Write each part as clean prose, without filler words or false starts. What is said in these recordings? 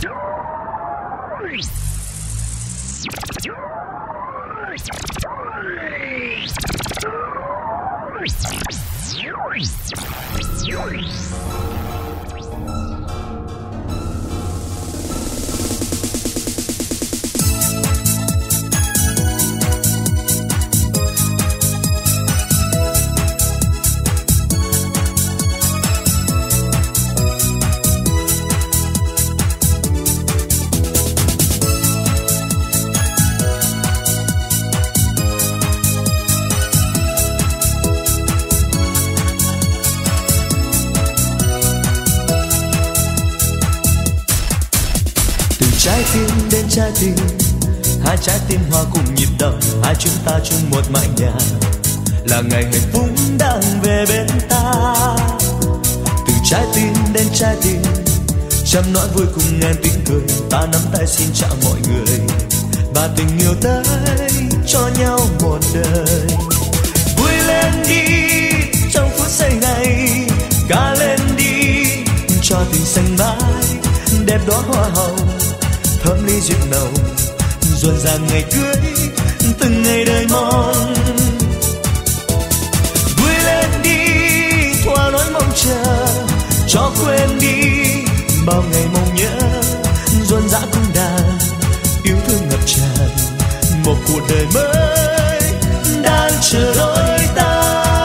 Trái tim đến trái tim, hai trái tim hòa cùng nhịp đập, hai chúng ta chung một mái nhà, là ngày hạnh phúc đang về bên ta. Từ trái tim đến trái tim, trăm nỗi vui cùng ngàn tiếng cười, ta nắm tay xin chào mọi người, và tình yêu tới cho nhau một đời. Vui lên đi trong phút giây này, ca lên đi cho tình xanh mãi, đẹp đóa hoa hồng thơm ly rượu nồng, rộn ràng ngày cưới từng ngày đời mong. Vui lên đi thỏa nỗi mong chờ, cho quên đi bao ngày mong nhớ, rộn rã cung đàn yêu thương ngập tràn, một cuộc đời mới đang chờ đôi ta.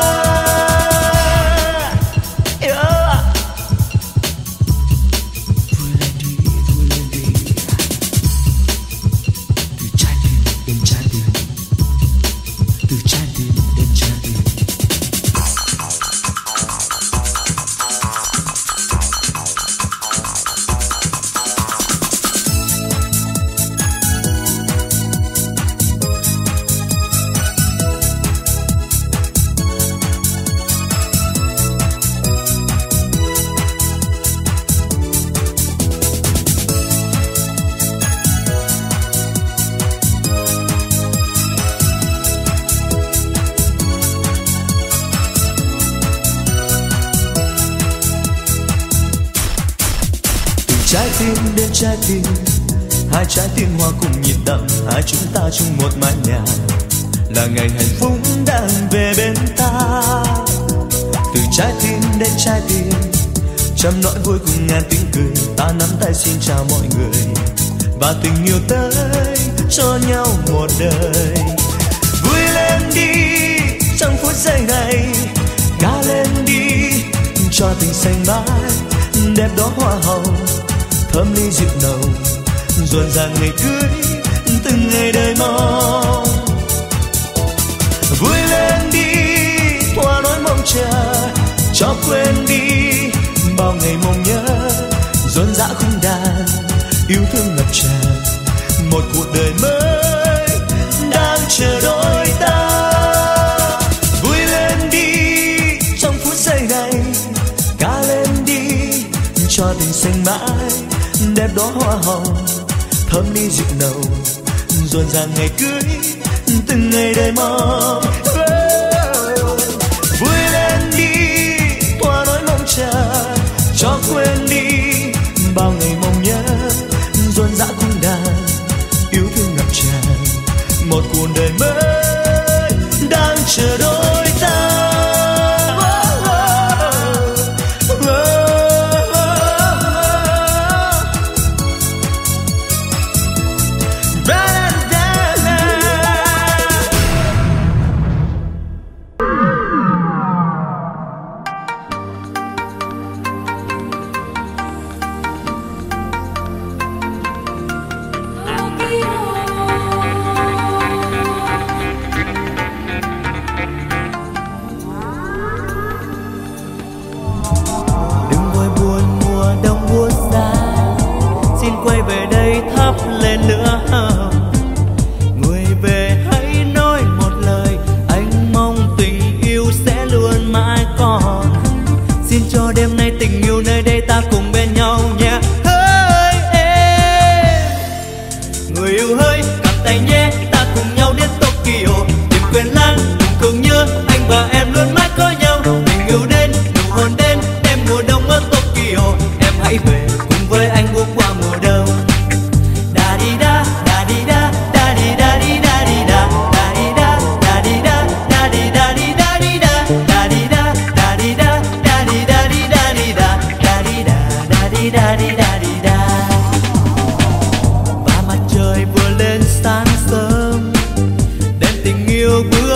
Trái tim đến trái tim, hai trái tim hòa cùng nhịp đập, hai chúng ta chung một mái nhà, là ngày hạnh phúc đang về bên ta. Từ trái tim đến trái tim, trăm nỗi vui cùng ngàn tiếng cười, ta nắm tay xin chào mọi người, và tình yêu tới cho nhau một đời. Vui lên đi trong phút giây này, ca lên đi cho tình xanh mãi, đẹp đóa hoa hồng thơm ly rượu nồng, rộn ràng ngày cưới từng ngày đời mong. Vui lên đi thỏa nỗi mong chờ, cho quên đi bao ngày mong nhớ, rộn rã khung đàn yêu thương ngập tràn, một cuộc đời mới đang chờ đôi ta. Vui lên đi trong phút giây này, ca lên đi cho tình xanh mãi, đẹp đóa hoa hồng thơm ly rượu nồng, rộn ràng ngày cưới từng ngày đời mong. Vui lên đi thỏa nỗi mong chờ, cho quên đi bao ngày mong nhớ, rộn rã cung đàn yêu thương ngập tràn, một cuộc đời mới đang chờ đôi ta.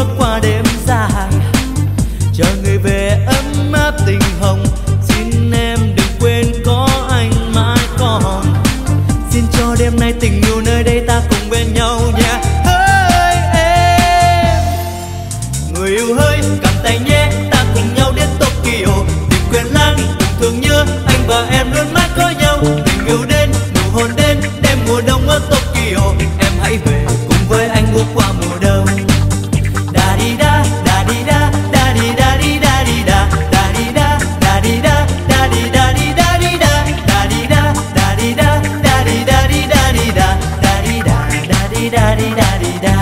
bước qua đêm dài, chờ người về ấm áp tình hồng. Xin em đừng quên có anh mãi còn. Xin cho đêm nay tình yêu nơi đây ta cùng bên nhau nha. Hỡi em, người yêu hỡi cầm tay nhé, ta cùng nhau đến Tokyo. Đừng quên lãng đừng thương nhớ, anh và em luôn mãi có nhau. Tình yêu đến nụ hôn đến, đêm mùa đông ở Tokyo. Em hãy về cùng với anh bước qua mùa đông. Da di da da di da da di da di da di da da di da da di da da di da di da di da da di da da di da da di da di da di da da di da da di da di da di da.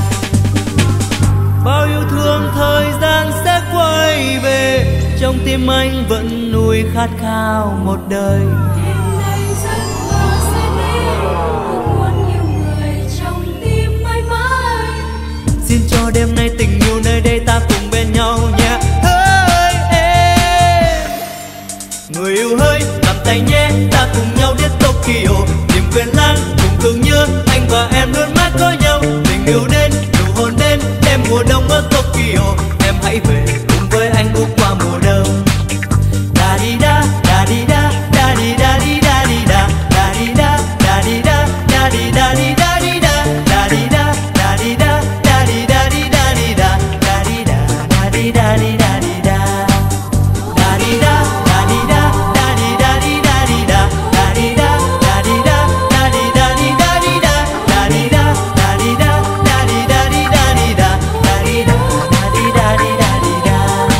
Bao yêu thương thời gian sẽ quay về, trong tim anh vẫn nuôi khát khao một đời. Đêm nay giấc mơ sẽ đến, muốn nhiều người trong tim mãi mãi. Xin cho đêm nay tình yêu nơi đây ta cùng bên nhau nhé. Hỡi em, người yêu hỡi cầm tay nhé, ta cùng nhau đến Tokyo. Đừng quên lãng cùng thương nhớ, anh và em luôn mãi có nhau. Tình yêu đến nụ hôn đến, đêm mùa đông ở Tokyo. Em hãy về cùng với anh bước qua mùa đông. Da di da da di da da di da di da di da da di da da di da da di da di da di da da di da da di da da di da di da di da da di da da di da di da di da da di da da di da da di da di da di da da di da da di da da di da di da di da da di da da di da da di da di da di da da di da da di da di da di da.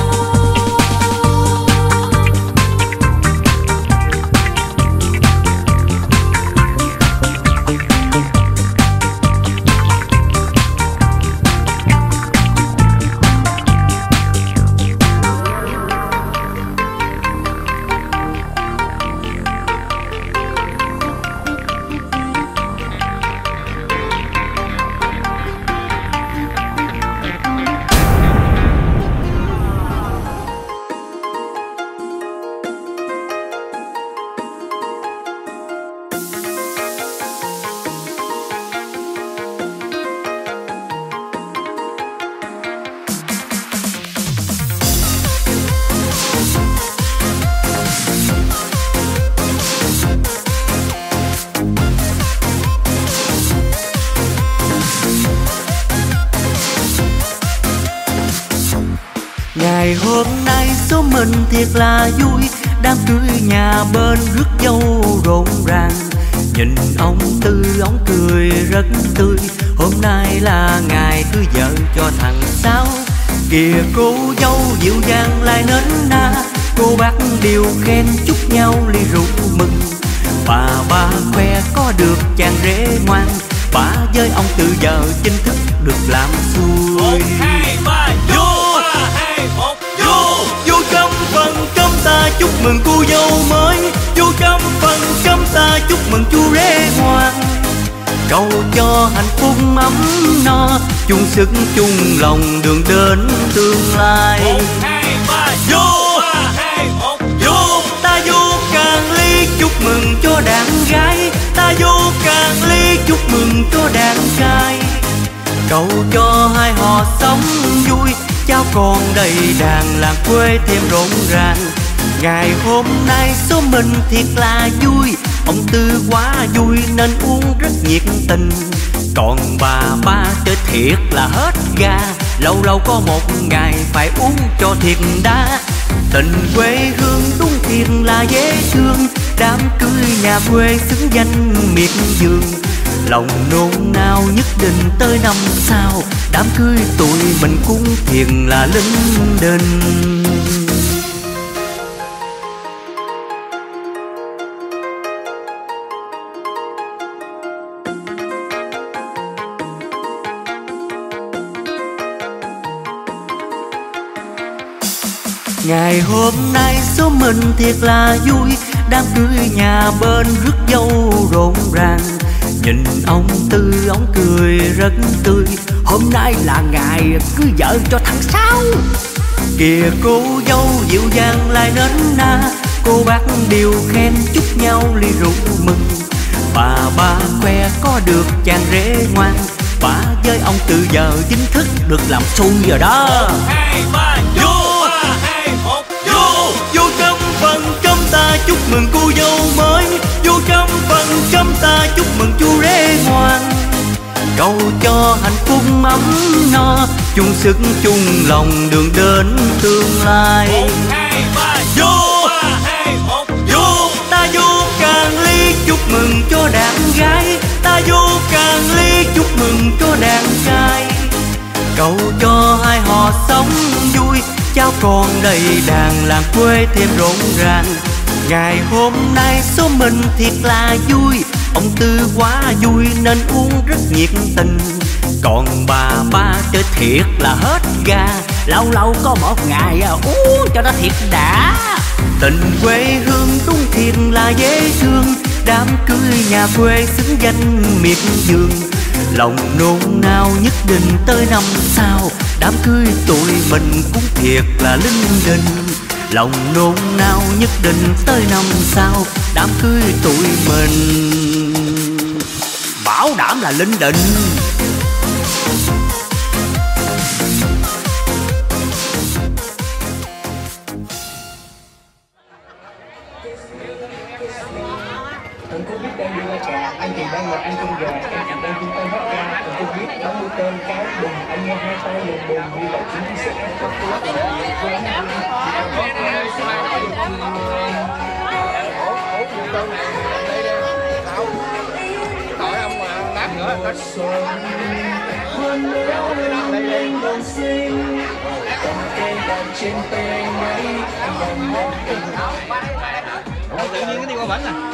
Ngày hôm nay số mình thiệt là vui, đám cưới nhà bên rước dâu rộn ràng. Nhìn ông Tư ông cười rất tươi, hôm nay là ngày cưới vợ cho thằng Sáu. Kìa cô dâu dịu dàng lại nến na, cô bác đều khen chúc nhau ly rượu mừng. Bà khoe có được chàng rể ngoan, bà với ông Tư giờ chính thức được làm xuôi. 1, 2, 3, vô 3, 2, 1, vô. Vô trong phần cơm ta chúc mừng cô dâu mới, vô trong phần cơm ta chúc mừng chú rể ngoan. Cầu cho hạnh phúc ấm no, chung sức chung lòng đường đến tương lai. 1, 2, 3, vô 3, 2, 1, vô. Ta vô càng ly chúc mừng cho đàn gái, ta vô càng ly chúc mừng cho đàn trai. Cầu cho hai họ sống vui, cháu con đầy đàn làng quê thêm rộn ràng. Ngày hôm nay số mình thiệt là vui, ông Tư quá vui nên uống rất nhiệt tình. Còn bà chơi thiệt là hết ga, lâu lâu có một ngày phải uống cho thiệt đã. Tình quê hương đúng thiệt là dễ thương, đám cưới nhà quê xứng danh miệt vườn. Lòng nôn nao nhất định tới năm sau, đám cưới tụi mình cũng thiệt là linh đình. Ngày hôm nay số mình thiệt là vui, đám cưới nhà bên rước dâu rộn ràng. Nhìn ông Tư ông cười rất tươi, hôm nay là ngày cưới vợ cho thằng Sáu. Kìa cô dâu dịu dàng lại nến na, cô bác đều khen chúc nhau ly rượu mừng. Bà khoe có được chàng rể ngoan, bà với ông từ giờ chính thức được làm xui rồi đó. 1, 2, 3, vô 3, 2, 1, vô. Vô trong phần cơm ta chúc mừng cô dâu mới, vô trong phần cơm ta chúc mừng chú rể ngoan. Cầu cho hạnh phúc ấm no, chung sức chung lòng đường đến tương lai. 1, 2, 3, vô 3, 2, 1, vô. Ta vô càng ly chúc mừng cho đàn gái, ta vô càng ly chúc mừng cho đàn trai. Cầu cho hai họ sống vui, cháu con đầy đàn làng quê thêm rộn ràng. Ngày hôm nay số mình thiệt là vui, ông Tư quá vui nên uống rất nhiệt tình. Còn bà ba chơi thiệt là hết ga, lâu lâu có một ngày uống cho nó thiệt đã. Tình quê hương đúng thiệt là dễ thương, đám cưới nhà quê xứng danh miệt vườn. Lòng nôn nao nhất định tới năm sau, đám cưới tụi mình cũng thiệt là linh đình. Lòng nôn nao nhất định tới năm sau, đám cưới tụi mình bảo đảm là linh đình. Tụi cô biết đang đi qua trà, anh thì đang ngồi ăn con gà, em thì đang chung tay hót ra. Tụi cô biết bắn mũi tên cái đùng, anh nghe hai tay lùm bùm vì lại chỉ đi sẽ có tốt là tội ông mà đáp nữa hơn nữa lên đồng xinh, cầm cây đàn trên tay máy anh đang mong tình. tự nhiên cái đi qua bển à.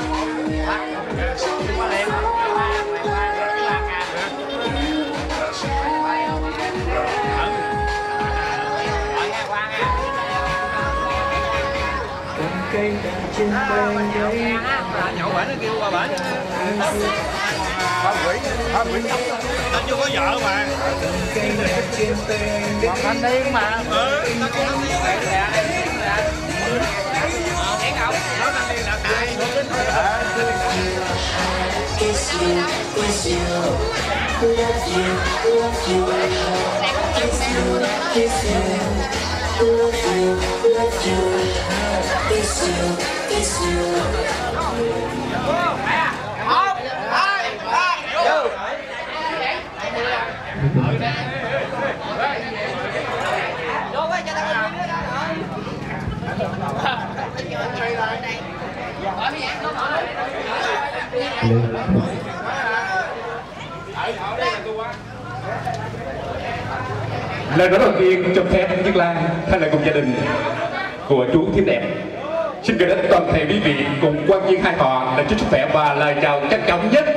Cây đàn trên tay máy Nhậu bển nó kêu qua bển. Hoa quỷ nó chưa có vợ mà. cây đàn trên tay Còn thanh niên mà. Nó còn thanh niên này. Kiss you, kiss you, love you, love you. Kiss you, kiss you, love you, love you. Kiss you, kiss you. Lời nói đầu tiên cho phép Nhất Lan thay lời cùng gia đình của chú Thiếp Đẹp xin gửi đến toàn thể quý vị cùng quan viên hai họ lời chúc sức khỏe và lời chào trân trọng nhất.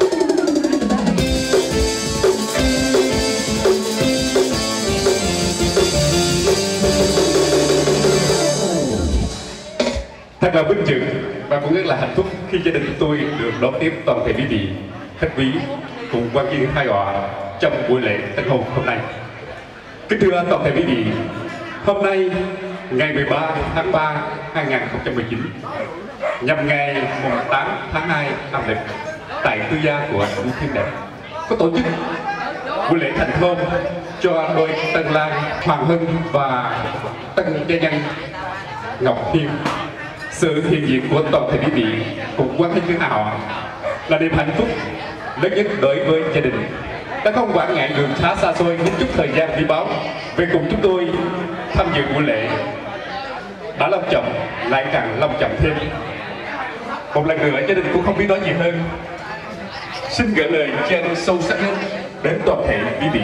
Thật là vinh dự và cũng rất là hạnh phúc khi gia đình tôi được đón tiếp toàn thể quý vị khách quý cùng quan viên hai họ trong buổi lễ tân hôn hôm nay. Kính thưa toàn thể quý vị, hôm nay ngày 13 tháng 3 2019 nhằm ngày 8 tháng 2 âm lịch tại tư gia của chú Thiếp Đẹp có tổ chức buổi lễ thành hôn cho đôi tân lang Hoàng Hưng và tân gia nhân Ngọc Hiên. Sự hiện diện của toàn thể quý vị cùng quan hệ với họ là niềm hạnh phúc lớn nhất đối với gia đình đã không quản ngại đường khá xa xôi những chút thời gian đi báo về cùng chúng tôi tham dự buổi lễ đã long trọng lại càng long trọng thêm. Một lần nữa gia đình cũng không biết nói gì hơn, xin gửi lời tri ân sâu sắc nhất đến toàn thể quý vị.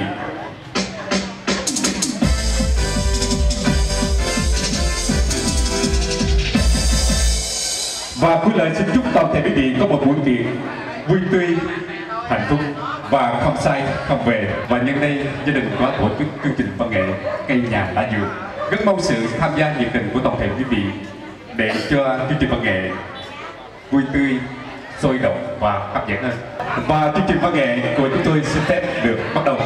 Và cuối lời xin chúc toàn thể quý vị có một buổi tiệc vui tươi, hạnh phúc và không say không về. Và nhân đây gia đình có tổ chức chương trình văn nghệ cây nhà lá dừa, rất mong sự tham gia nhiệt tình của toàn thể quý vị để cho chương trình văn nghệ vui tươi, sôi động và hấp dẫn hơn. Và chương trình văn nghệ của chúng tôi xin phép được bắt đầu.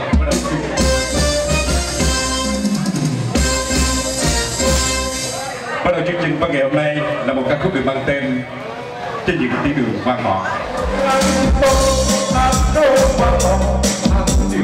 Bắt đầu chương trình văn nghệ hôm nay là một ca khúc được mang tên Trên những tiếng đường vang mỏ.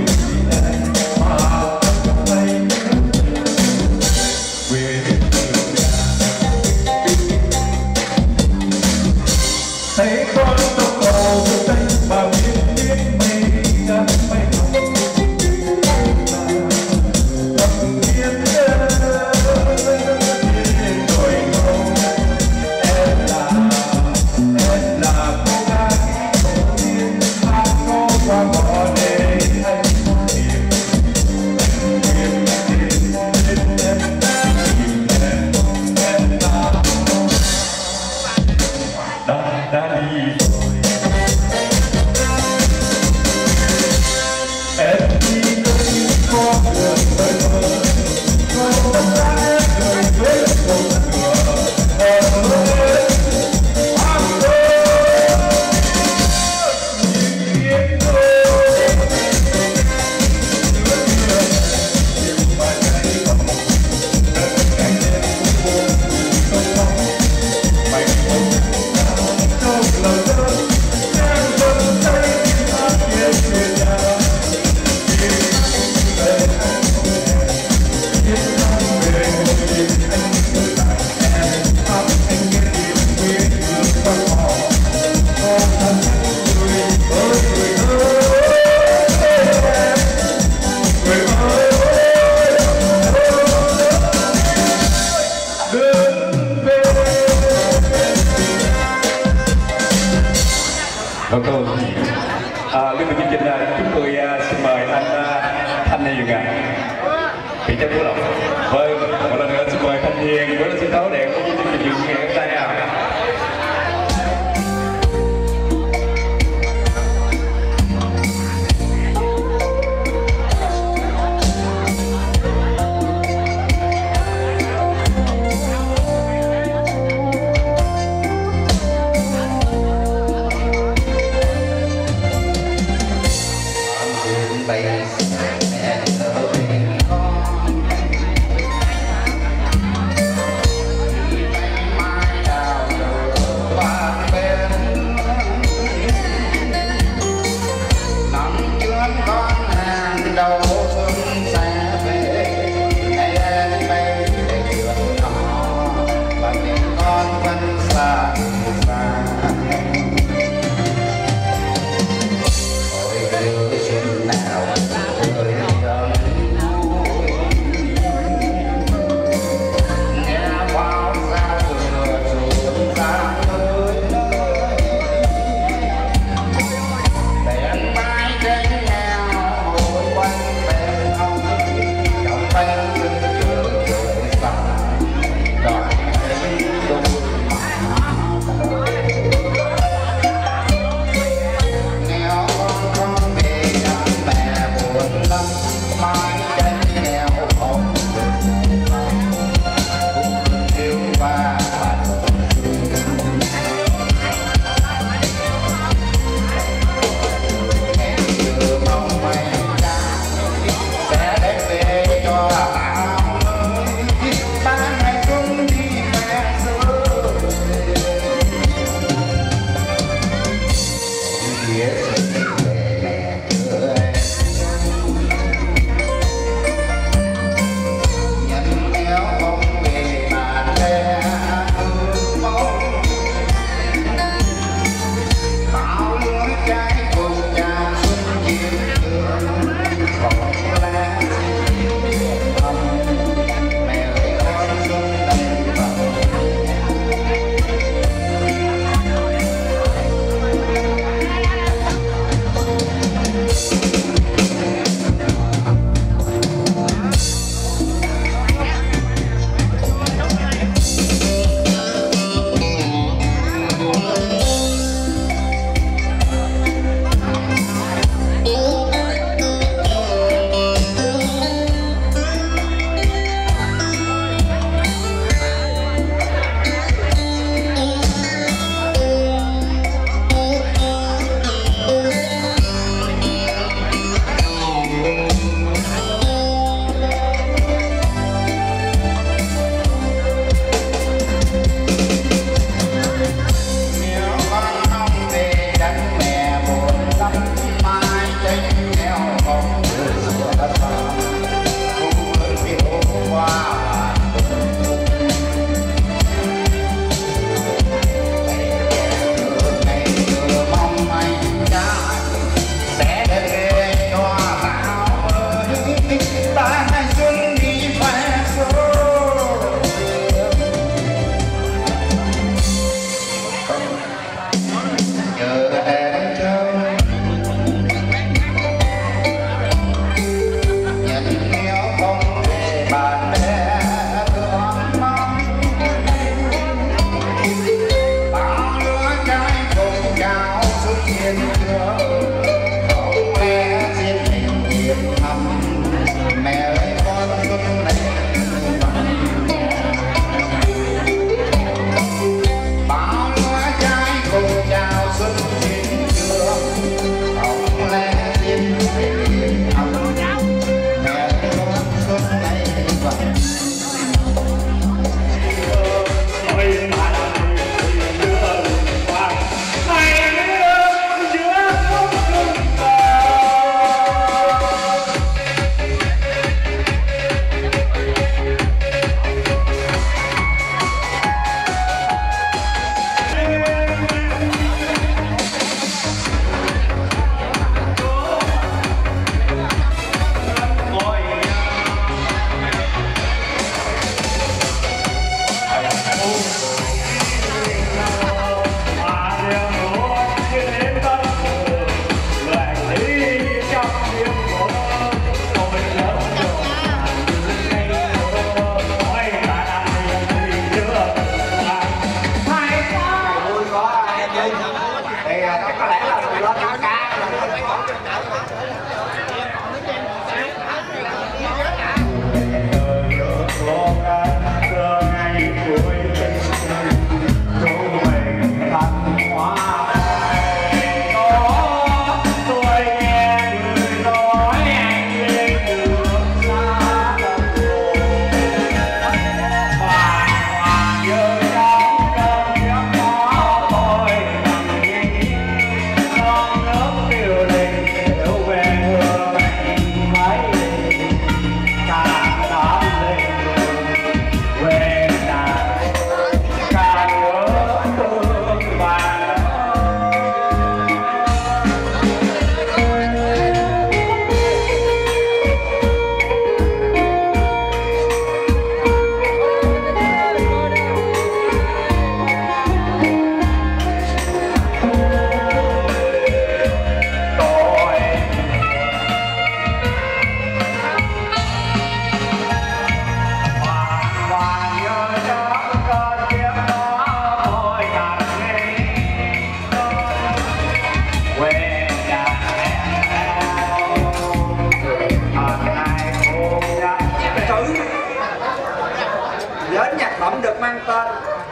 Hiền à, thị trấn Phú Lộc. Vâng, một lần nữa xin mời Thanh Hiền với sân khấu để có chương trình dự ngày hôm nay nào.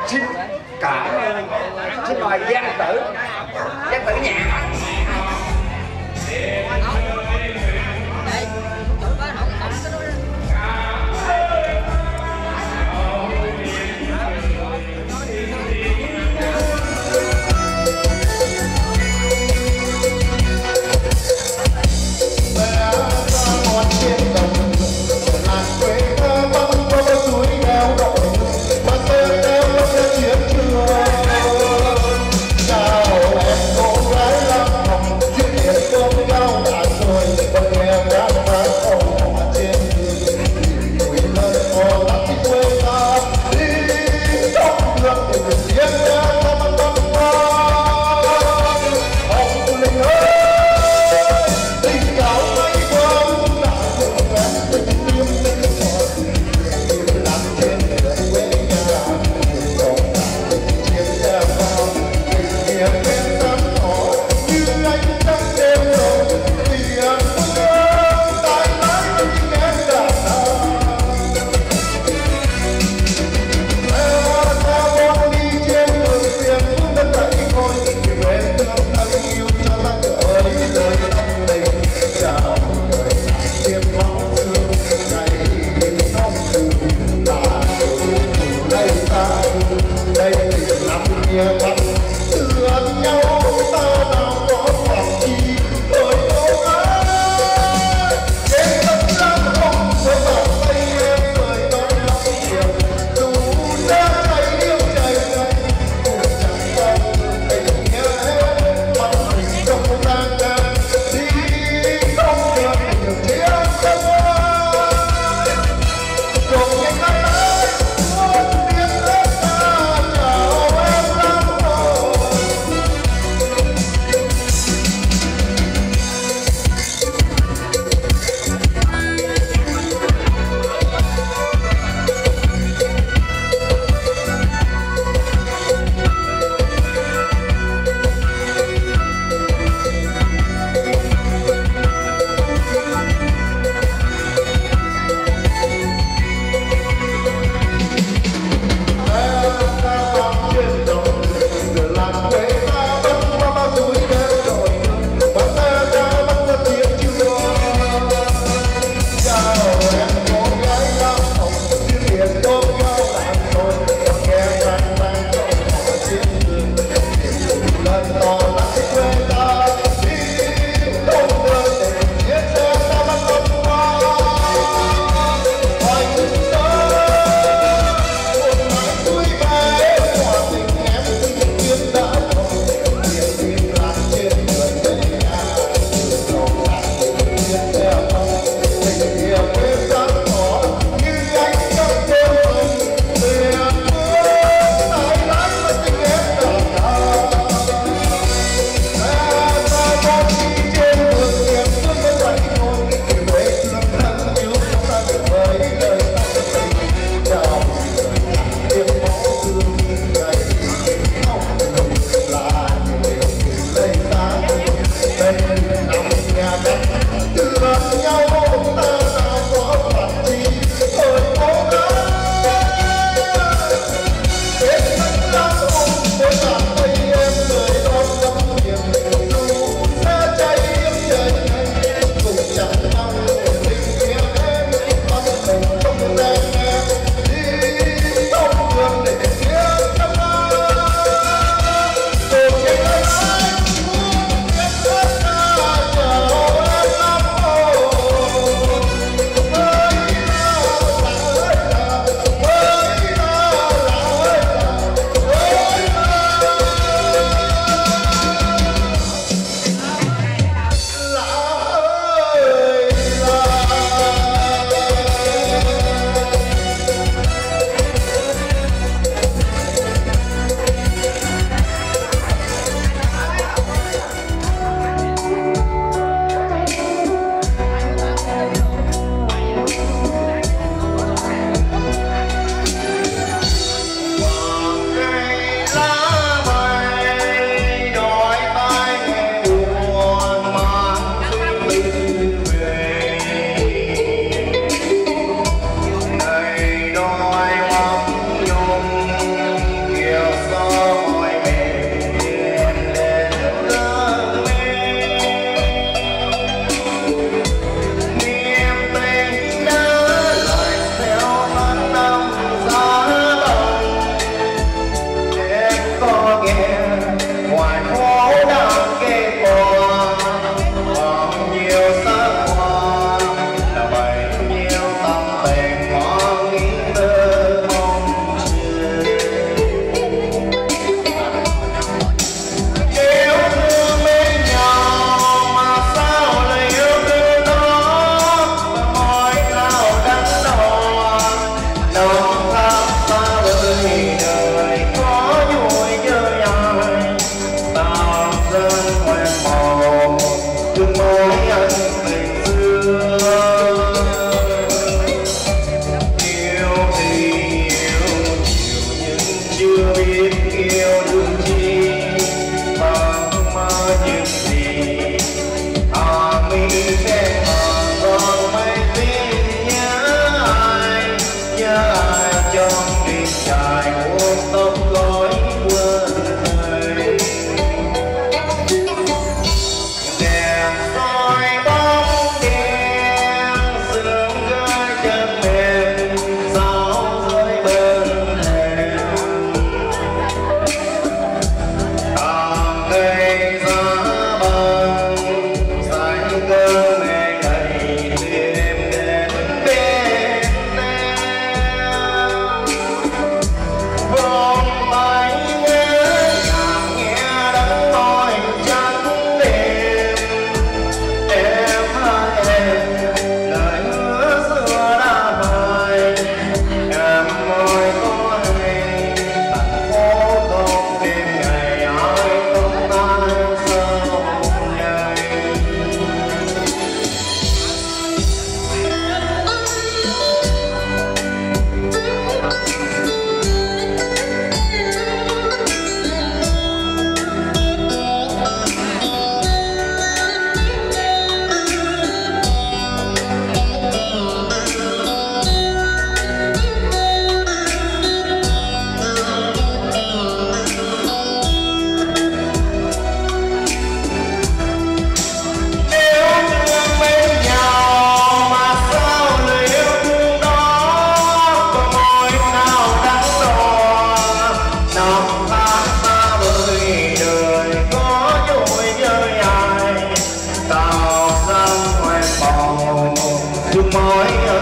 Xin cảm ơn. Xin mời Giang Tử nhà. Chào em cô gái lắm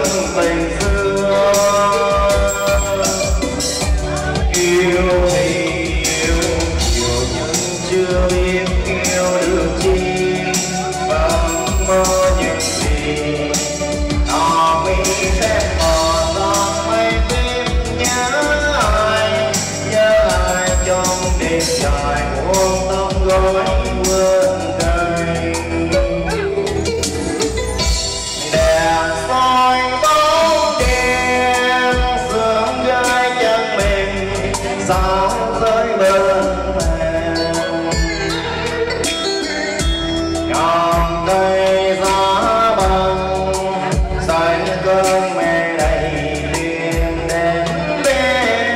tình xưa. Yêu thì yêu nhiều nhưng chưa biết yêu được chi, bằng mơ những gì tỏ mi khép mờ giọt mây tim nhớ ai trong đêm dài buông tóc gối vươn cây. Đèn soi bóng đêm sương rơi chân mình sao rơi bên thềm. Còn cây giá băng xanh cơn mê đầy đêm đến bên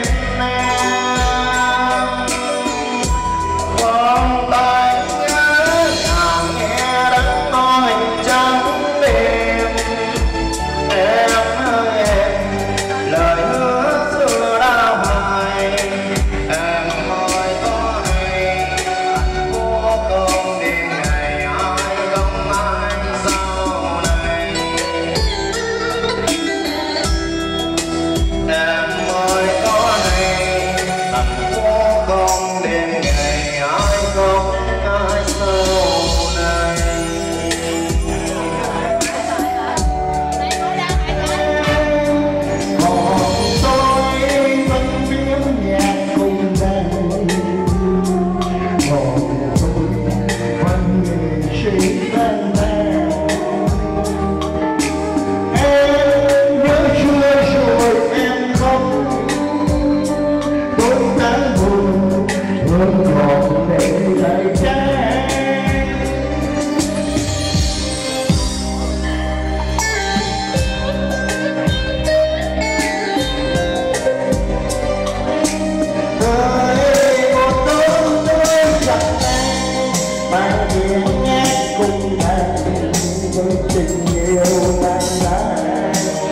em. Vòng tay nhớ nàng nghe đắng nói trắng đêm. Em ơi em, lời hứa xưa đã phai. Em ơi có hay vô con đêm ngày ai không ai sau này. Em ơi có hay thành phố không đêm ngày ai không ai sau này. Còn tôi vẫn biết nhạc cùng đây, còn tôi vẫn nghệ sĩ đang theo. Em nhớ chưa rồi em không, tôi đã buồn vẫn còn để lại trái. Thời một tối tôi chặt tay bài tiếng nhạc cùng thầy với tình yêu đang lại.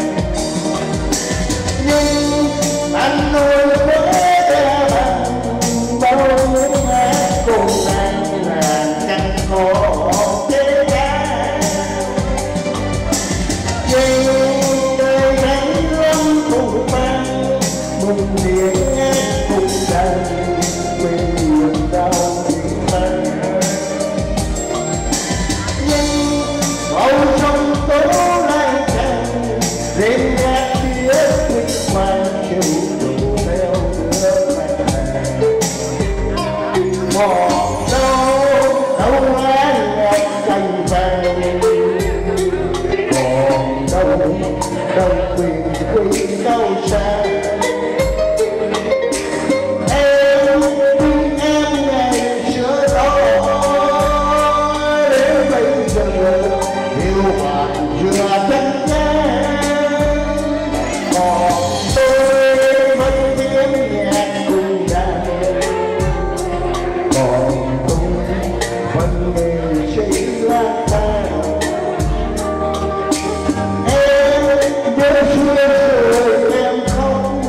Nhưng anh nuôi với đeo bằng bao tiếng hát cùng anh là chẳng có thế gian. Nhưng đời thấy lắm cùng mang mừng tiếng hát cùng đàn quên buồn đau tiếng tay. Nhưng bầu trong tối lại chẳng đêm nhạc phía quýt mang chiều đủ theo nước mẹ. Bỏ đâu ai nhạc cành vàng, còn đâu quyền quý đâu xa. Em ngày xưa đó đến bây giờ yêu bạn chưa chắc chắn. Còn tôi vẫn tiếng nhạc cùng đàn, còn tôi vẫn nghệ sĩ lang thang. Em nhớ xưa rồi em không,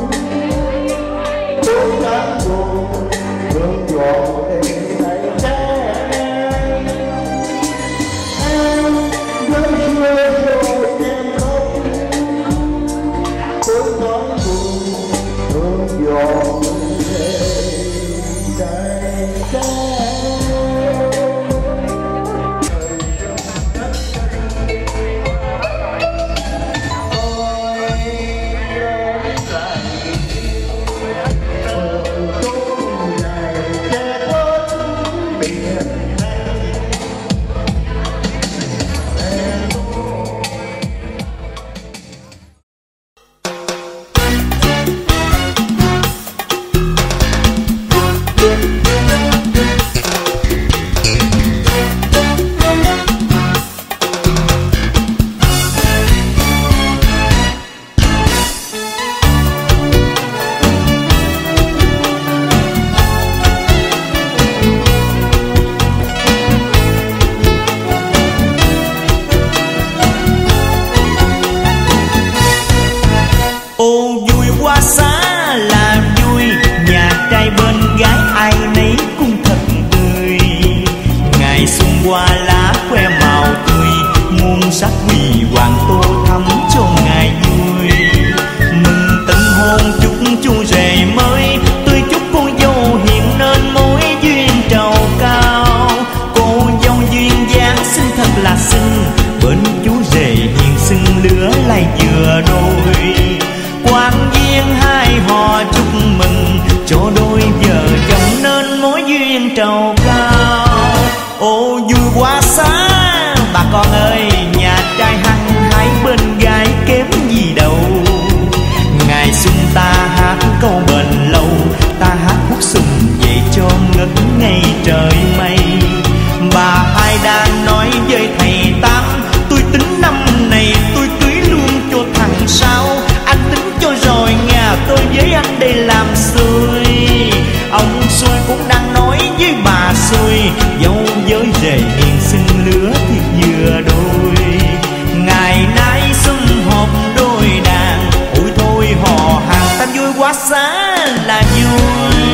quá xa là vui.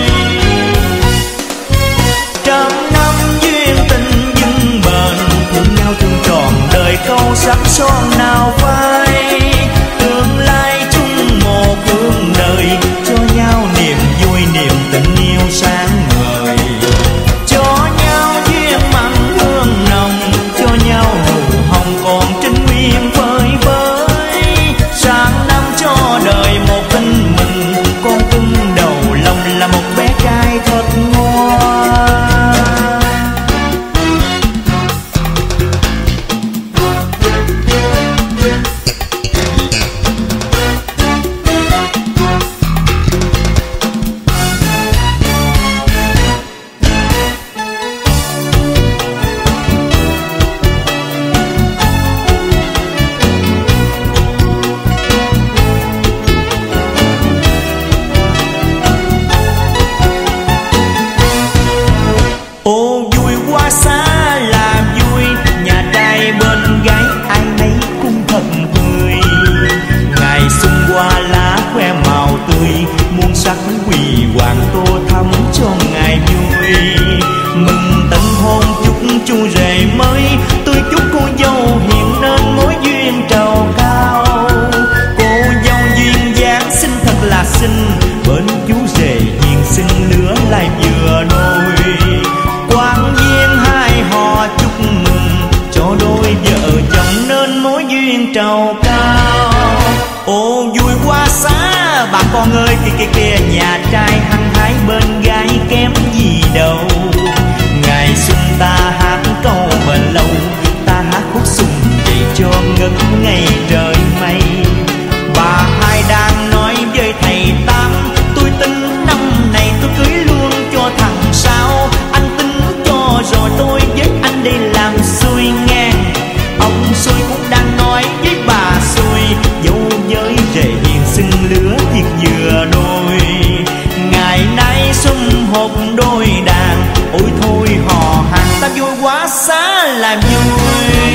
Trăm năm duyên tình vững bền, thương nhau thương trọn đời câu sắc son nào phai. Tương lai chung một hướng đời, cho nhau niềm vui niềm tình yêu sáng ngời. Cho nhau duyên mặn hương nồng, cho nhau nụ hồng còn trinh nguyên phơi phới. Sang năm cho đời một tình mừng, con cưng đầu lòng là một bé trai thật ngoan. Ô vui quá xa là vui, nhà trai bên gái ai nấy cũng thật tươi. Ngày xuân qua lá khoe màu tươi, muôn sắc quỳ hoàng tô thắm cho ngày vui. Mừng tân hôn chúc chú rể mới, tôi chúc cô dâu hiện nên mối duyên trầu cao. Cô dâu duyên dáng xinh thật là xinh, bên chú rể hiền xinh lứa lại vừa đôi. Quang duyên hai họ chúc mừng, cho đôi vợ chồng nên mối duyên trầu cao. Ô vui quá xa bà con ơi, kìa kìa kìa nhà trai hăng hái bên gái kém gì đâu. Ngày xuân ta hát câu bền lâu, ta hát khúc xuân vậy cho ngất ngày trời mây. Bà hai đang nói với thầy Tám, tôi tin năm này tôi cưới luôn cho thằng Sao. Anh tính cho rồi tôi với anh đi làm xui ngang. Ông xui cũng đang nói với bà xui, dâu với rể hiền xinh lứa thiệt vừa đôi. Ngày nay sum họp đôi đàn, ôi thôi hò hàng ta vui quá xá là vui.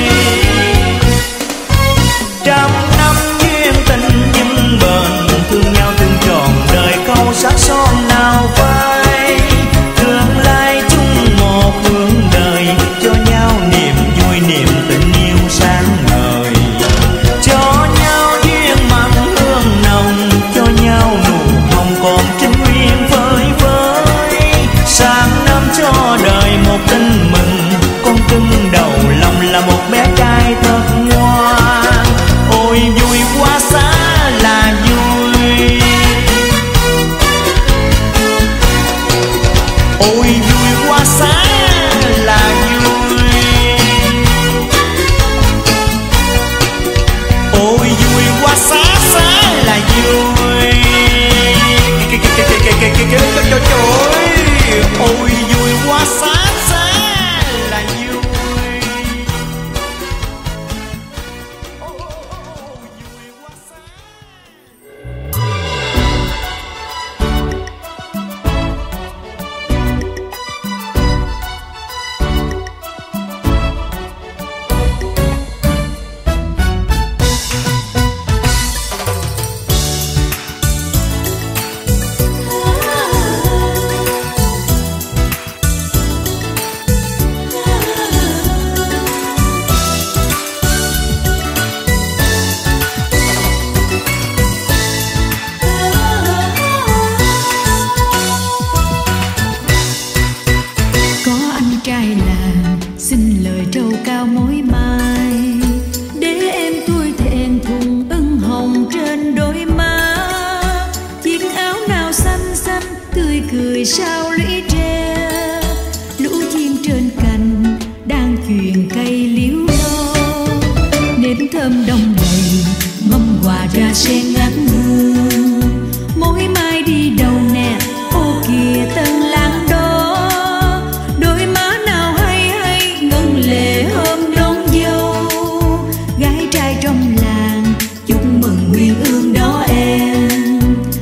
Trăm năm duyên tình vững bền, thương nhau thương trọn đời câu sắc son nào phai. Tương lai chung một hướng đời, cho nhau niềm vui niềm tình yêu sáng ngời. Cho nhau duyên mặn hương nồng, cho nhau nụ hồng còn trinh nguyên phơi phới. Sang năm cho đời một tin mừng, con cưng đầu lòng là một bé trai thật ngoan. Ôi vui quá xá là vui. Ôi vui quá xá là vui. Ôi vui quá xá xá là vui. Ôi vui quá xá xá là vui. Vui quá xá. Có anh trai làng xin lời trầu cao mối mai, để em tôi thẹn thùng ửng hồng trên đôi má. Chiếc áo nào xanh xanh tươi cười sao lũy tre, lũ chim trên cành đang chuyền cây liễu lo. Nếp thơm đông đầy mâm quà ra sen ngát hương, mối mai đi đâu nè ô kìa tân lang đó. Đôi má nào hay hay ngân lệ hôm đón dâu, gái trai trong làng chúc mừng nguyên ương đó em.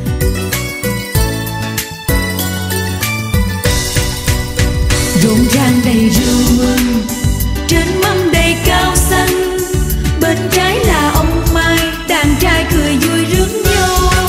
Rộn ràng đầy rượu mừng, trên mâm đầy cao xanh, bên trái là ông Mai đàn trai cười vui rước nhau.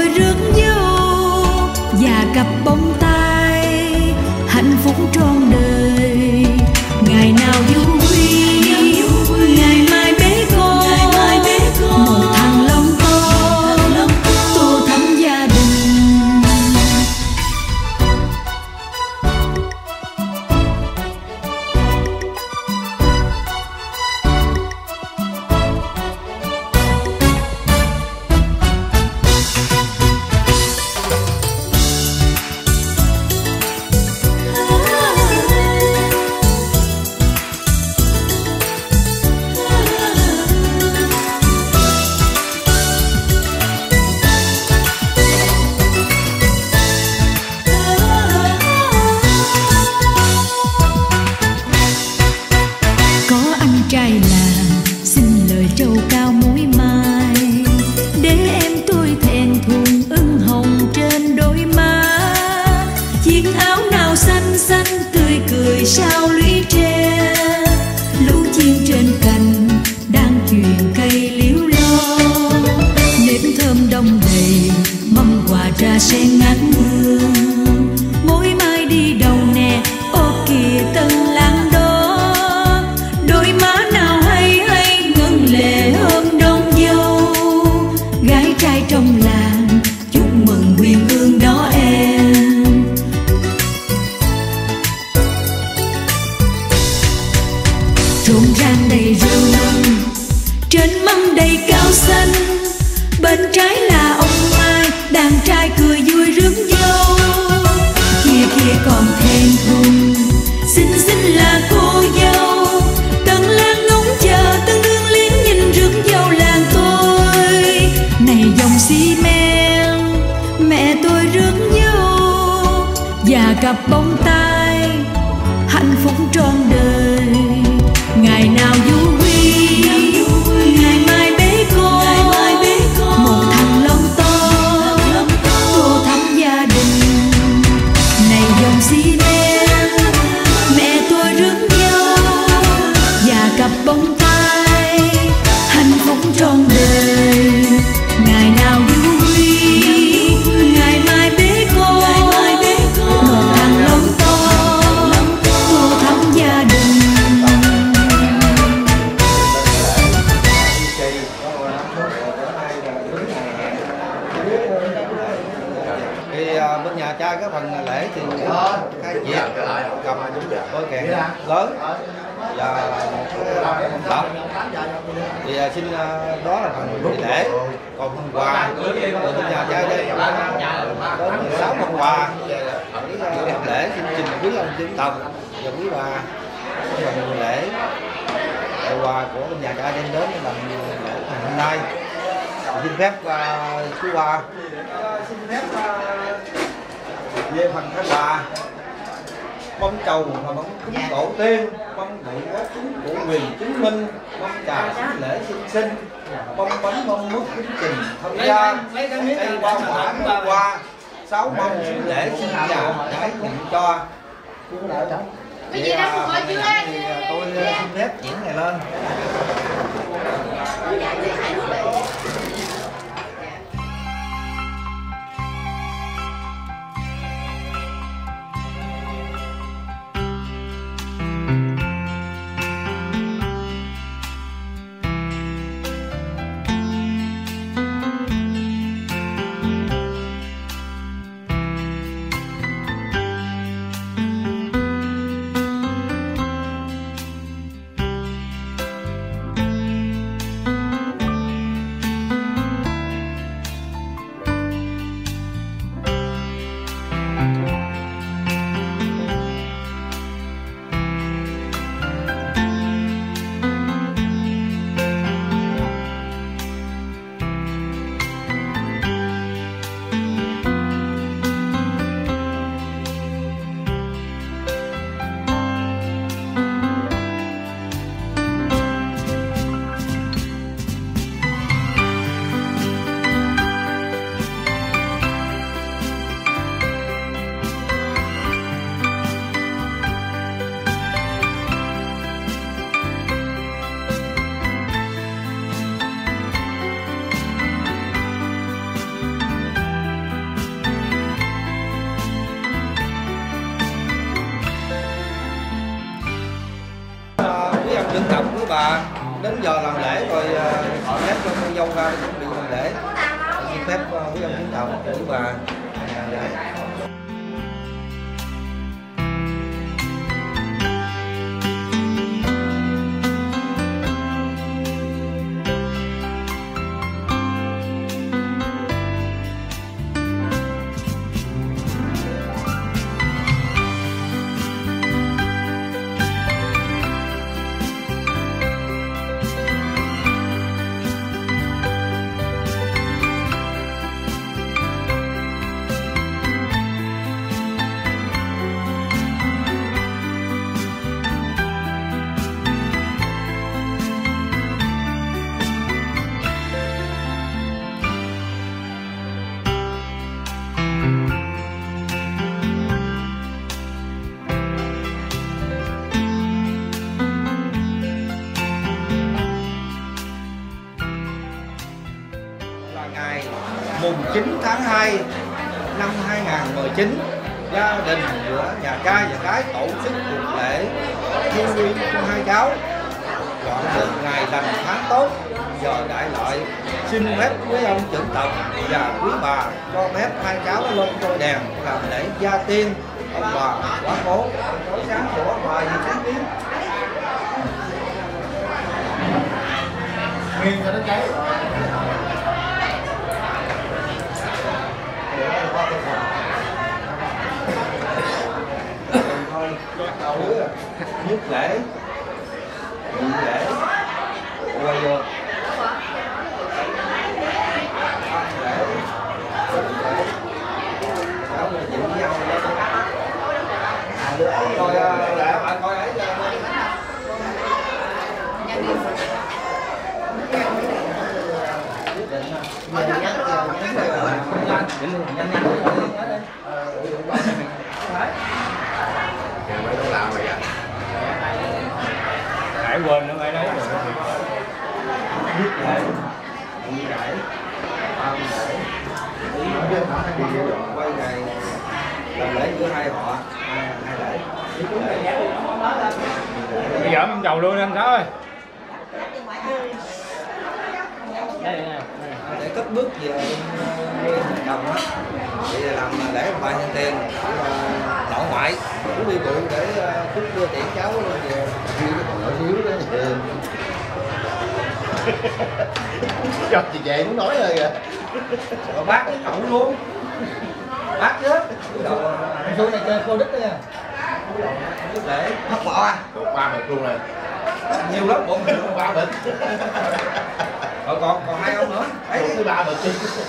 tôi rước dâu và cặp bông tai hạnh phúc trọn đời. Ngày nào vui ngày mai bé con, một thằng lông to tô thắm gia đình. Trai làng xin lời trầu cao mối mai, để em tôi thẹn thùng ửng hồng trên đôi má. Chiếc áo nào xanh xanh tươi cười sao lũy tre, lũ chim trên cành đang chuyền cây liễu lo. Nếp thơm đông đầy mâm quà trà sen ngát hương, mối mai đi đâu nè ô kìa tân lang đó. Đôi má nào hay hay ngân lệ hôm đón dâu, gái trai trong làng chúc mừng huyền ương đó em. Rộn ràng đầy rừng trên mâm đầy cao xanh, bên trái là ông Mai đàn trai cười vui rước dâu. Kia kia còn thèm thùng xinh xinh là cô dâu, tần lang ngóng chờ tân hương liếng nhìn rước dâu làng tôi. Này dòng xi men mẹ tôi rước dâu và cặp bông tai hạnh phúc trọn đời. Ngày nào vui ngày mai bé con, một thằng lông to tô thắm gia đình. Này dòng xi men mẹ tôi rước dâu và cặp bông tai hạnh phúc trọn đời. Ngày nào vui ngày mai bé con, một thằng lông to tô thắm gia đình. Thì bên nhà trai cái phần lễ thì khai diệt cầm đôi kèn lớn và một cái mâm lọc. Thì xin đó là phần lễ. Còn phần quà thì bên nhà trai đây đến 16 phần quà để làm lễ. Xin trình quý ông dân tộc và quý bà phần lễ quà của bên nhà trai đem đến làm lễ hôm nay. Xin phép chú bà xin phép về phần khai quà mâm trầu và mâm cúng tổ tiên, mâm rượu có cúng của quyền chứng minh, mâm trà xin lễ sinh sinh, mâm bánh mâm mứt kính trình thông gia, cây hoa quả cây hoa, 6 mâm xin lễ xin chào gái nhận cho. Vậy thì tôi xin phép diễn này lên. bà đến giờ làm lễ rồi phép cho con dâu ra chuẩn bị làm lễ. Xin phép quý ông kính chào quý bà. Mùng 9 tháng 2 năm 2019, gia đình của nhà trai và gái tổ chức cuộc lễ thiên quy của hai cháu. Chọn được ngày lành tháng tốt, giờ đại lợi, xin phép quý ông trưởng tộc và quý bà cho phép hai cháu lên ngôi đèn làm lễ gia tiên ông bà quá cố. Tối sáng của mời gì sáng tiếng. Nguyên cho nó cháy. Nhất lễ, nhị lễ, quay vô, lễ, cháu là chịu với nhau coi coi ấy mấy đứa làm vậy à? Hải quên nữa mấy đấy. nhất lễ, nhị lễ, tam lễ, quay ngày làm lễ giữa hai họ, hai lễ. Bây giờ ông chầu luôn anh Sáu ơi. Để cất bước về đồng á, thì làm lễ bài nhân tiền nội ngoại cũng đi bộ để chúc đưa tiễn cháu lên về. Nhỏ xíu đó. Cho chị về muốn nói rồi kìa. Rồi bác cái cậu luôn, bác chứ. Số này chơi cô đích đó nha. Để hấp bỏ à? Được 3 bịch luôn rồi. Nhiều lắm, bụng được 3 bịch. Rồi còn hai ông nữa. Ấy thứ 3 bịch đi.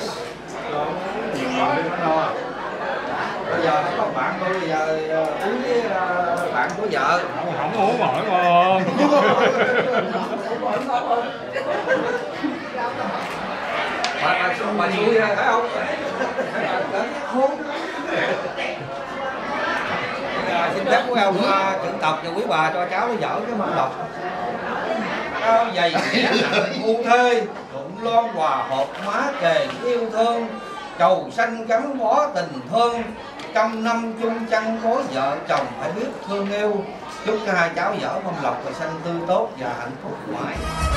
Bây giờ có bạn tôi bây giờ uống với bạn của vợ. Không uống mỏi ngon. Bà xui ra phải không? Xin phép của ông trưởng tộc và quý bà cho cháu nó dở cái mâm lọc áo dày u thê đụng lon hòa hộp má kề yêu thương cầu xanh gắn bó tình thương trăm năm chung chăn gối vợ chồng phải biết thương yêu. Chúc cho hai cháu dở mâm lọc và xanh tươi tốt và hạnh phúc mãi.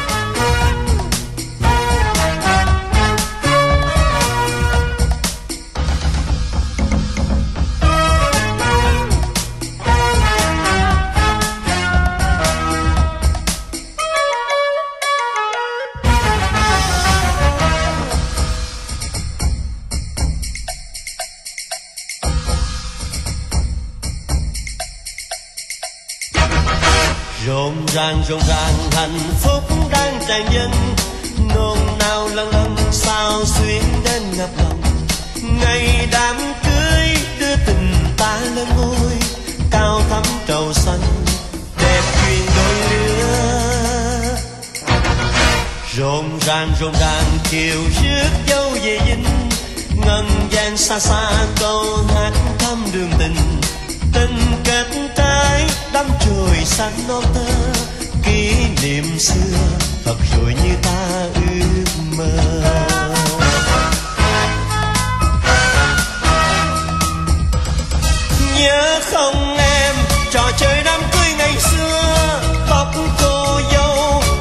Rộn ràng hạnh phúc đang tràn nhân, nôn nao lân lân sao xuyến đến ngập lòng. Ngày đám cưới đưa tình ta lên ngôi, cao thắm trầu xanh đẹp duyên đôi lứa. Rộn ràng chiều rước dâu về dinh, ngân vang xa xa câu hát thăm đường tình. Tình kết trái đắm chồi xanh non tơ, kỷ niệm xưa thật rồi như ta ước mơ. Nhớ không em trò chơi đám cưới ngày xưa, tóc cô dâu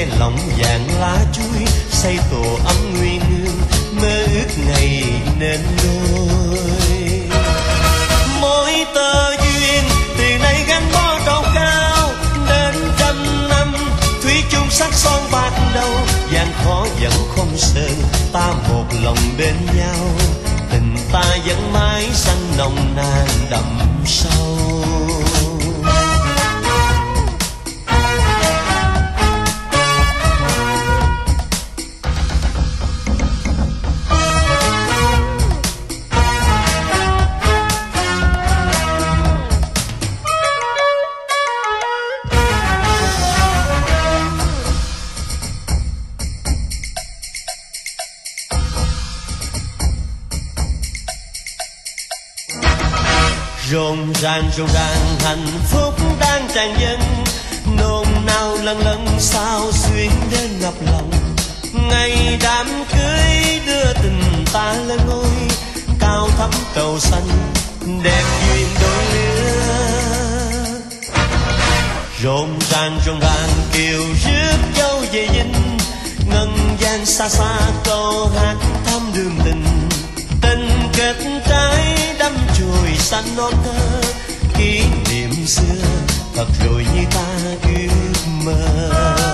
che lòng vàng lá chuối, xây tổ ấm nguyên hương, mơ ước ngày nên đôi. Mỗi tơ duyên từ nay gắn bó trầu cao, đến trăm năm thủy chung sắc son bạc đầu. Gian khó vẫn không sơn, ta một lòng bên nhau, tình ta vẫn mãi xanh nồng nàn đậm sâu. Rộn ràng hạnh phúc đang tràn dâng, nôn nao lần lần sao xuyên đến ngập lòng. Ngày đám cưới đưa tình ta lên ngôi, cao thắm cầu xanh đẹp duyên đôi lứa. Rộn ràng kiều rước dâu về dinh, ngân gian xa xa câu hát thắm đường tình. Tình kết trái đắm chồi xanh non thơ, kỷ niệm xưa thật rồi như ta ước mơ.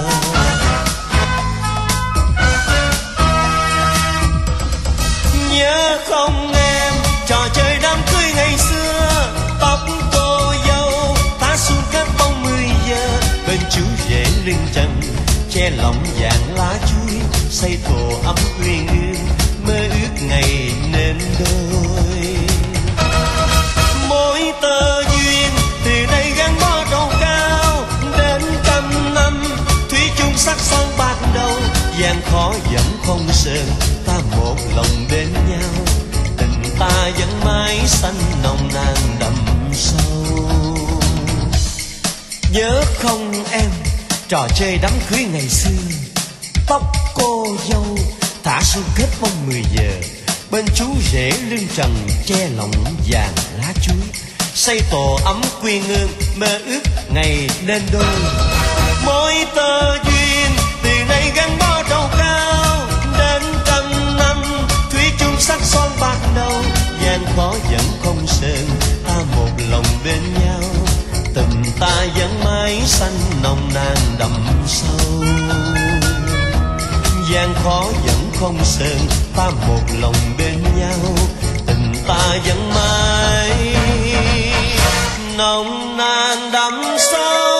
Nhớ không em trò chơi đám cưới ngày xưa, tóc cô dâu ta xuân kết bóng 10 giờ. Bên chú rể lưng trần che lòng vàng lá chuối, xây tổ ấm uyên ương, mơ ước ngày nên đôi. Mỗi tơ duyên từ nay gắn bó trầu cao, đến trăm năm thủy chung sắc son bạc đầu. Gian khó vẫn không sơn, ta một lòng bên nhau, tình ta vẫn mãi xanh nồng nàn đậm sâu. Nhớ không em trò chơi đám cưới ngày xưa, tóc cô dâu thả xuân kết bóng 10 giờ. Bên chú rể lưng trần che lòng vàng lá chuối, xây tổ ấm quy ngương, mơ ước ngày nên đôi. Mỗi tơ duyên từ nay gắn bó trầu cao, đến trăm năm thủy chung sắc son bạc đầu. Gian khó vẫn không sơn, ta một lòng bên nhau, tình ta vẫn mãi xanh nồng nàn đậm sâu. Gian khó vẫn không sơn, ta một lòng bên nhau, tình ta vẫn mãi nồng nàn đậm sâu.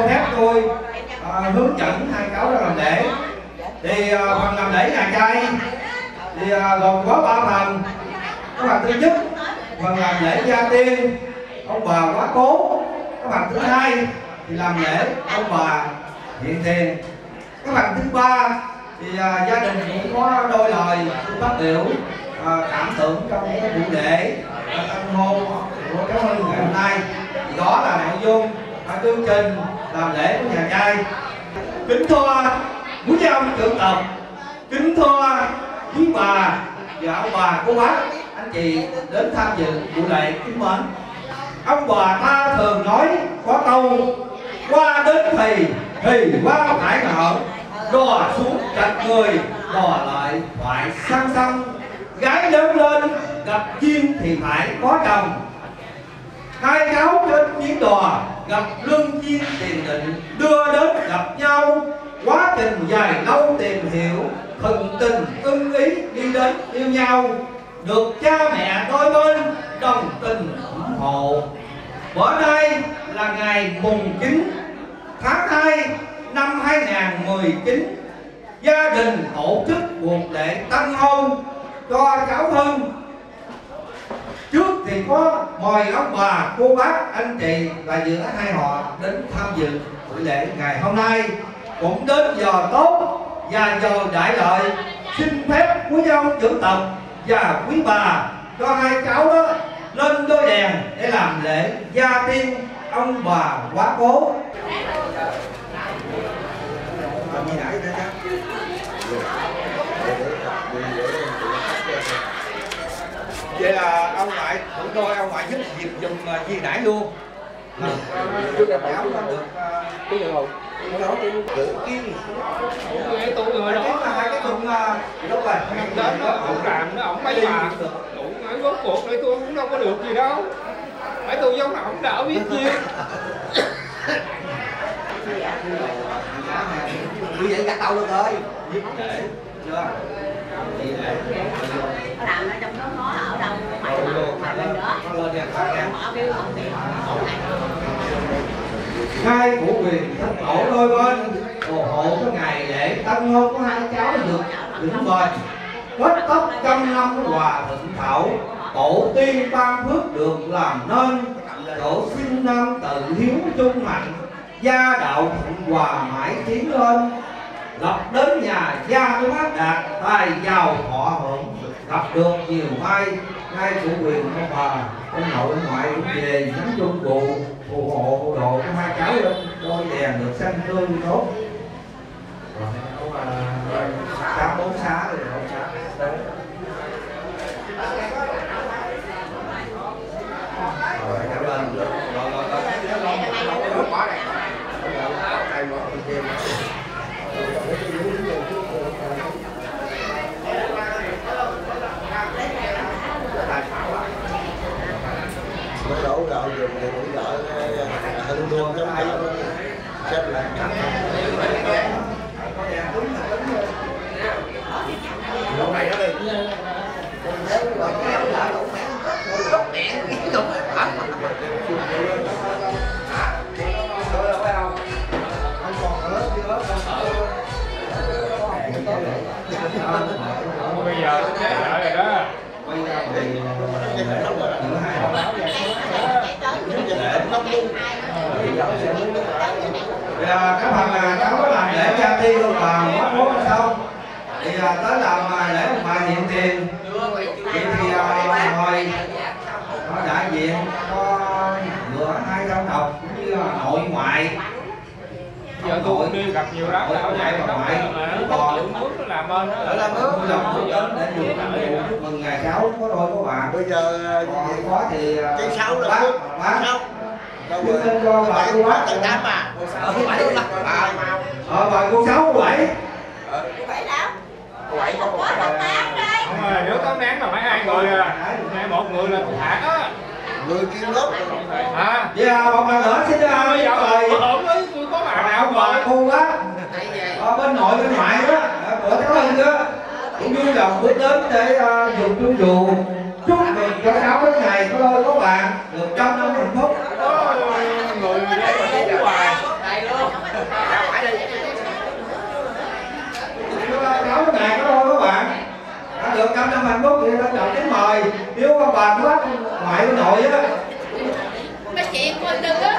phép tôi hướng dẫn hai cháu ra làm lễ. Thì phần làm lễ nhà trai thì gồm có 3 phần. Cái phần thứ nhất phần làm lễ gia tiên ông bà quá cố. Cái phần thứ hai thì làm lễ ông bà hiện tiền. Cái phần thứ ba thì gia đình cũng có đôi lời phát biểu cảm tưởng trong cái buổi lễ tân hôn của cháu Hưng ngày hôm nay. Thì đó là nội dung chương trình làm lễ của nhà trai. Kính thưa quý ông trưởng tộc, kính thưa quý bà và ông bà cô bác anh chị đến tham dự buổi lễ kính mến. Ông bà ta thường nói có câu qua đến thì qua phải nợ, đò xuống chặt người đò lại phải sang sông. Gái lớn lên gặp duyên thì phải có chồng. Hai cháu trên chuyến đò gặp lương duyên tiền định đưa đến gặp nhau. Quá trình dài lâu tìm hiểu thuận tình ưng ý đi đến yêu nhau. Được cha mẹ đôi bên đồng tình ủng hộ. Bữa nay là ngày mùng 9 tháng 2 năm 2019. Gia đình tổ chức cuộc lễ tân hôn cho cháu Hưng. Trước thì có mời ông bà, cô bác, anh chị và giữa hai họ đến tham dự buổi lễ ngày hôm nay. Cũng đến giờ tốt và giờ đại lợi. Xin phép quý ông trưởng tộc và quý bà cho hai cháu đó lên đôi đèn để làm lễ gia tiên ông bà quá cố. Vậy là ông ngoại cũng thôi, ông ngoại giúp dịp dùng gì nãy luôn. Được cái gì không? Cái tủ người đó hai cái thùng lúc rồi đến nó ổng làm nó ổng mấy bà đủ nói rốt cuộc đây tôi cũng đâu có được gì đâu, phải tôi giống ổng đỡ biết nhiêu. Như vậy cắt tàu được rồi. Giúp để chưa? Nó làm ở trong đó nó ở đâu mà bên đó. Hai của quyền thất tổ đôi bên ủng hộ cái ngày lễ tân hôn của hai cháu được vững bền. Kết tóc trăm năm hòa thịnh thảo, tổ tiên ban phước được làm nên. Tổ sinh năm tự hiếu trung mạnh, gia đạo thịnh hòa mãi tiến lên. Lập đến nhà gia mới phát đạt, tài giàu họ hưởng, gặp được nhiều may. Hai chủ quyền ông bà, ông nội ông ngoại cũng về nhắn chung vụ phù hộ phù độ cho hai cháu lên đôi đèn được xanh tươi tốt. Cháu 4 xá rồi, 4 xá. Rồi cảm ơn. Rồi. Mới đổ gạo dùng thì cũng đỡ hơn luôn cái máy xếp lại lúc này nó đi bây giờ rồi đó. Các bạn là cháu có làm lễ gia tiên ông bà quá cố xong thì tới làm lễ ông bà hiện tiền. Vậy thì mời đại diện có giữa hai dân tộc cũng như nội ngoại. Giờ tôi đi gặp nhiều lắm là ở nhà nó còn nước nó làm ơn đó. Làm nước lòng đến để chúc mừng ngày cháu có đôi có bà. bây giờ có thì cái 6 là bác đâu rồi cho bà cô bác tầng 8 à bà cô 6 cô 7 Bảy đâu? Có tóc tán đây. Không ơi, nếu tóc tán là phải 2 người à. Hai một người là thả á. người kia lớp À, dạ một lần nữa xin bây giờ mời ổn đấy, tôi có bà nào bà rồi. cô bác ở bên nội bên ngoại đó của cháu Hưng đó cũng vui lòng bước đến để dùng chung dù chúc mừng cho cháu đến ngày có đôi có bạn được trăm năm hạnh phúc. Người đây là hoài. ngoại bên nội á. Nói chuyện của anh đừng á.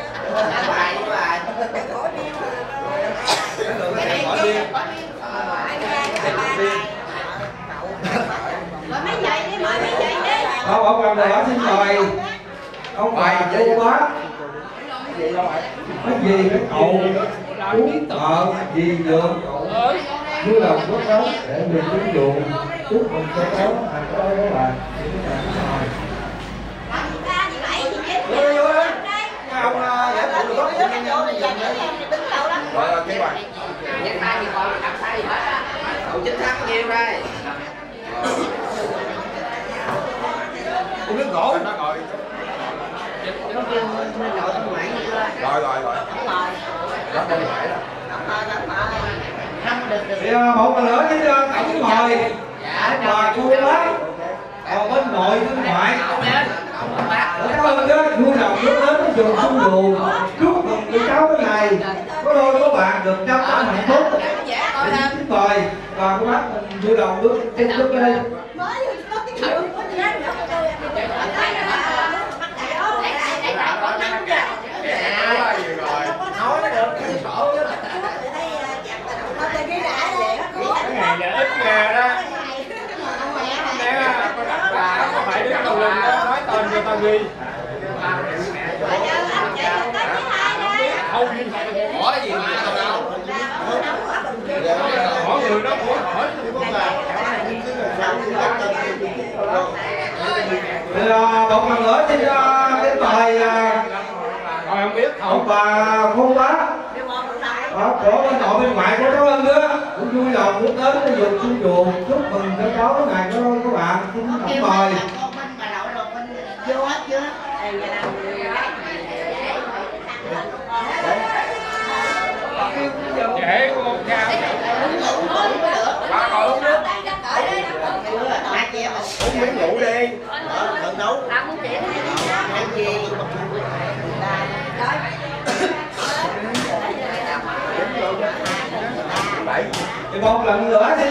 Mời mấy giày đi, mời mấy giày đi. Ông làm được xin mời ông bà cô bác cái gì cái cậu chú gì dượng cậu vui lòng góp đó để mình ứng dụng chúc mừng cho cháu thành công các bạn. Ông giải phụ được rồi cái bạn Nhắc tay gì còn đặt tay gì hết á. Cậu chính xác nhiêu đây? uống nước gỗ thì một lần nữa với tổng mời bà cô bác còn bên nội bên ngoại cảm ơn đó vui lòng nước đến với trường xuân đường chúc mừng cho cháu cái này có đôi có bạn được trăm năm hạnh phúc. Xin mời bà cô bác mình vui lòng nước xin nước ở đây. Nói nó được cái sổ chứ. Cái này là ít gà đó. Nè, có phải đứng đầu lưng đó, nói tên cho tao ghi. Không ghi. Hỏi gì mà đâu. Hỏi người đó của hỏi. Một lần nữa xin đến mời không biết ông bà cô bác của bên nội bên ngoại của cháu Ân đó cũng vui lòng nước đến để dùng xuân chuồng chúc mừng cho cháu cái ngày có đôi các bạn. Xin tổng mời Vô hết chưa? Dễ con cao. Bà ngồi uống nước. Uống miếng rượu đi. Đừng nấu. thì một lần nữa xin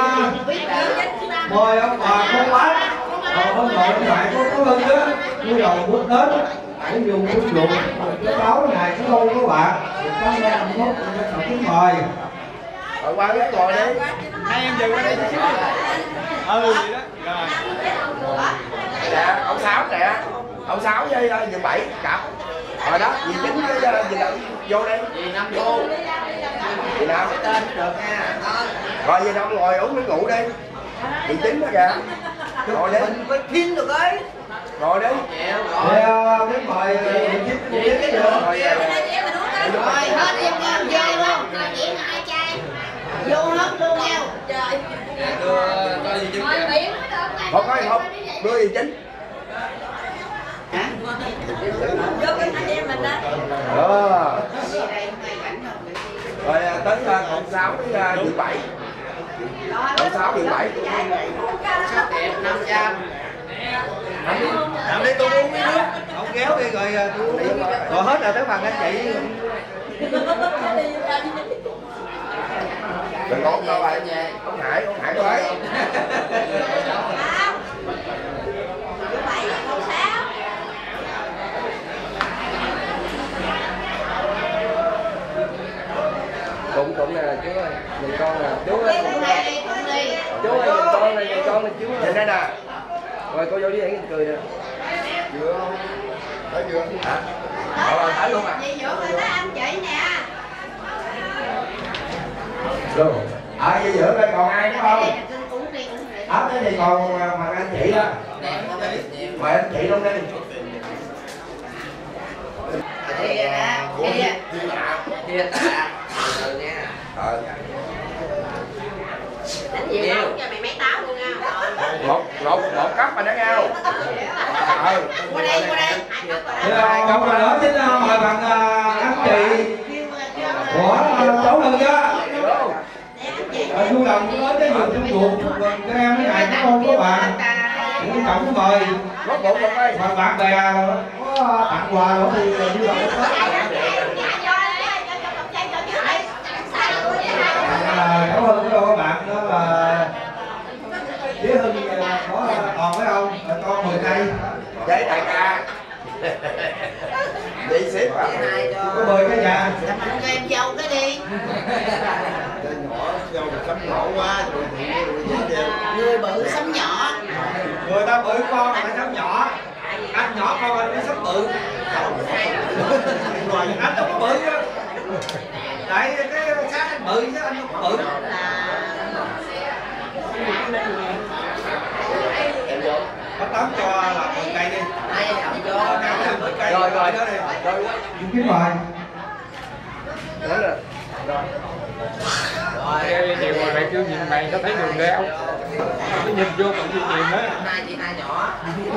mời ông bà cô bác bên nội bên ngoại của cháu Ân đó vui lòng bước đến để dùng xuân chuồng cho cháu ngày có đôi các bạn được trăm năm hạnh phúc. Xin mời Qua ghế ngồi đi. Hai em dừng qua đây chút xíu. Vậy đó. Rồi. Nè, ông Sáu nè. Ông Sáu với dì Bảy cặp. Rồi đó, dì Chính với dì Lợi vô đây. Dì Năm vô. Dì Năm cái tên được nha. Rồi dì Năm ngồi uống miếng rượu đi. Dì Chính đó kìa. Ngồi đi. Mình phải thiên được ấy. Ngồi đi. Để mời dì Chính được. Rồi hết em nha, vô luôn. Coi chuyện hai chai. Vô hết luôn nhau. Trời. Đưa dì Chính kìa. Không nói không. Đưa dì Chính. Hả? Vô cái anh em mình đó. Rồi tới ông Sáu với dì Bảy. Ông Sáu dì Bảy. Sáu đẹp 500. Làm đi tôi uống miếng nước. Ông kéo đi rồi tôi uống. Rồi hết rồi tới phần anh chị. Đừng có đâu lại nha. Ông Hải tới. Cũng nè chú ơi, nhìn con nè, chú ơi. Chú ơi, nhìn con này, nhìn con này chú ơi. Nhìn đây nè. Rồi cô vô đi hãy cười nè. Vừa không? Tới vừa. Hả? Rồi thả luôn à. Dì Dượng rồi tới anh chị nè. Rồi. Ở dì Dượng đây còn ai nữa không? Ở đây thì còn mà anh chị đó. Mời anh chị luôn đi. Kia tạ. Ừ nha. Đánh gì đâu cho mày mấy táo luôn nha. Một cấp mà đã nhau. Qua đây. Cộng lần nữa xin mời bằng anh chị của cháu Ân đó. Vui lòng đến cái vườn trong chuồng chúc mừng các em cái ngày có con của bạn. Cũng trọng mời và bạn bè có tặng quà nữa thì vui lòng đến. Cảm ơn các bạn đó là với Hưng có còn phải không? Con 10 cây. làm giàu cái đi. Nhỏ giàu sắm nhỏ quá rồi Người bự sắm nhỏ. Người ta bự con là phải sắm nhỏ. Anh nhỏ con anh mới sắm bự. Rồi anh đâu có bự á. Tại cái xác anh bự chứ anh không có bự. Bắt tóm cho là 10 cây đi. Rồi rồi đó đi. Chú Kiếm rồi. Đó là rồi. Rồi điều mà mày kêu nhìn mày có thấy đường đeo. Nó nhìn vô còn gì nhìn đó. Hai chị hai nhỏ.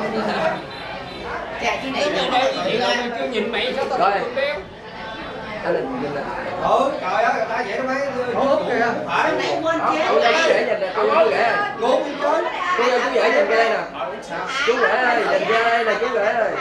Dạ chị này mày kêu nhìn mày sao tao đường đeo. Anh định nhìn nè. Trời ơi, người ta vậy đó mấy hút kìa. Phải. quên chết. Chú rể nhìn nè, chú rể. Chú rể nhìn cái đây nè. Chú rể ơi, nhìn ra đây nè chú rể ơi.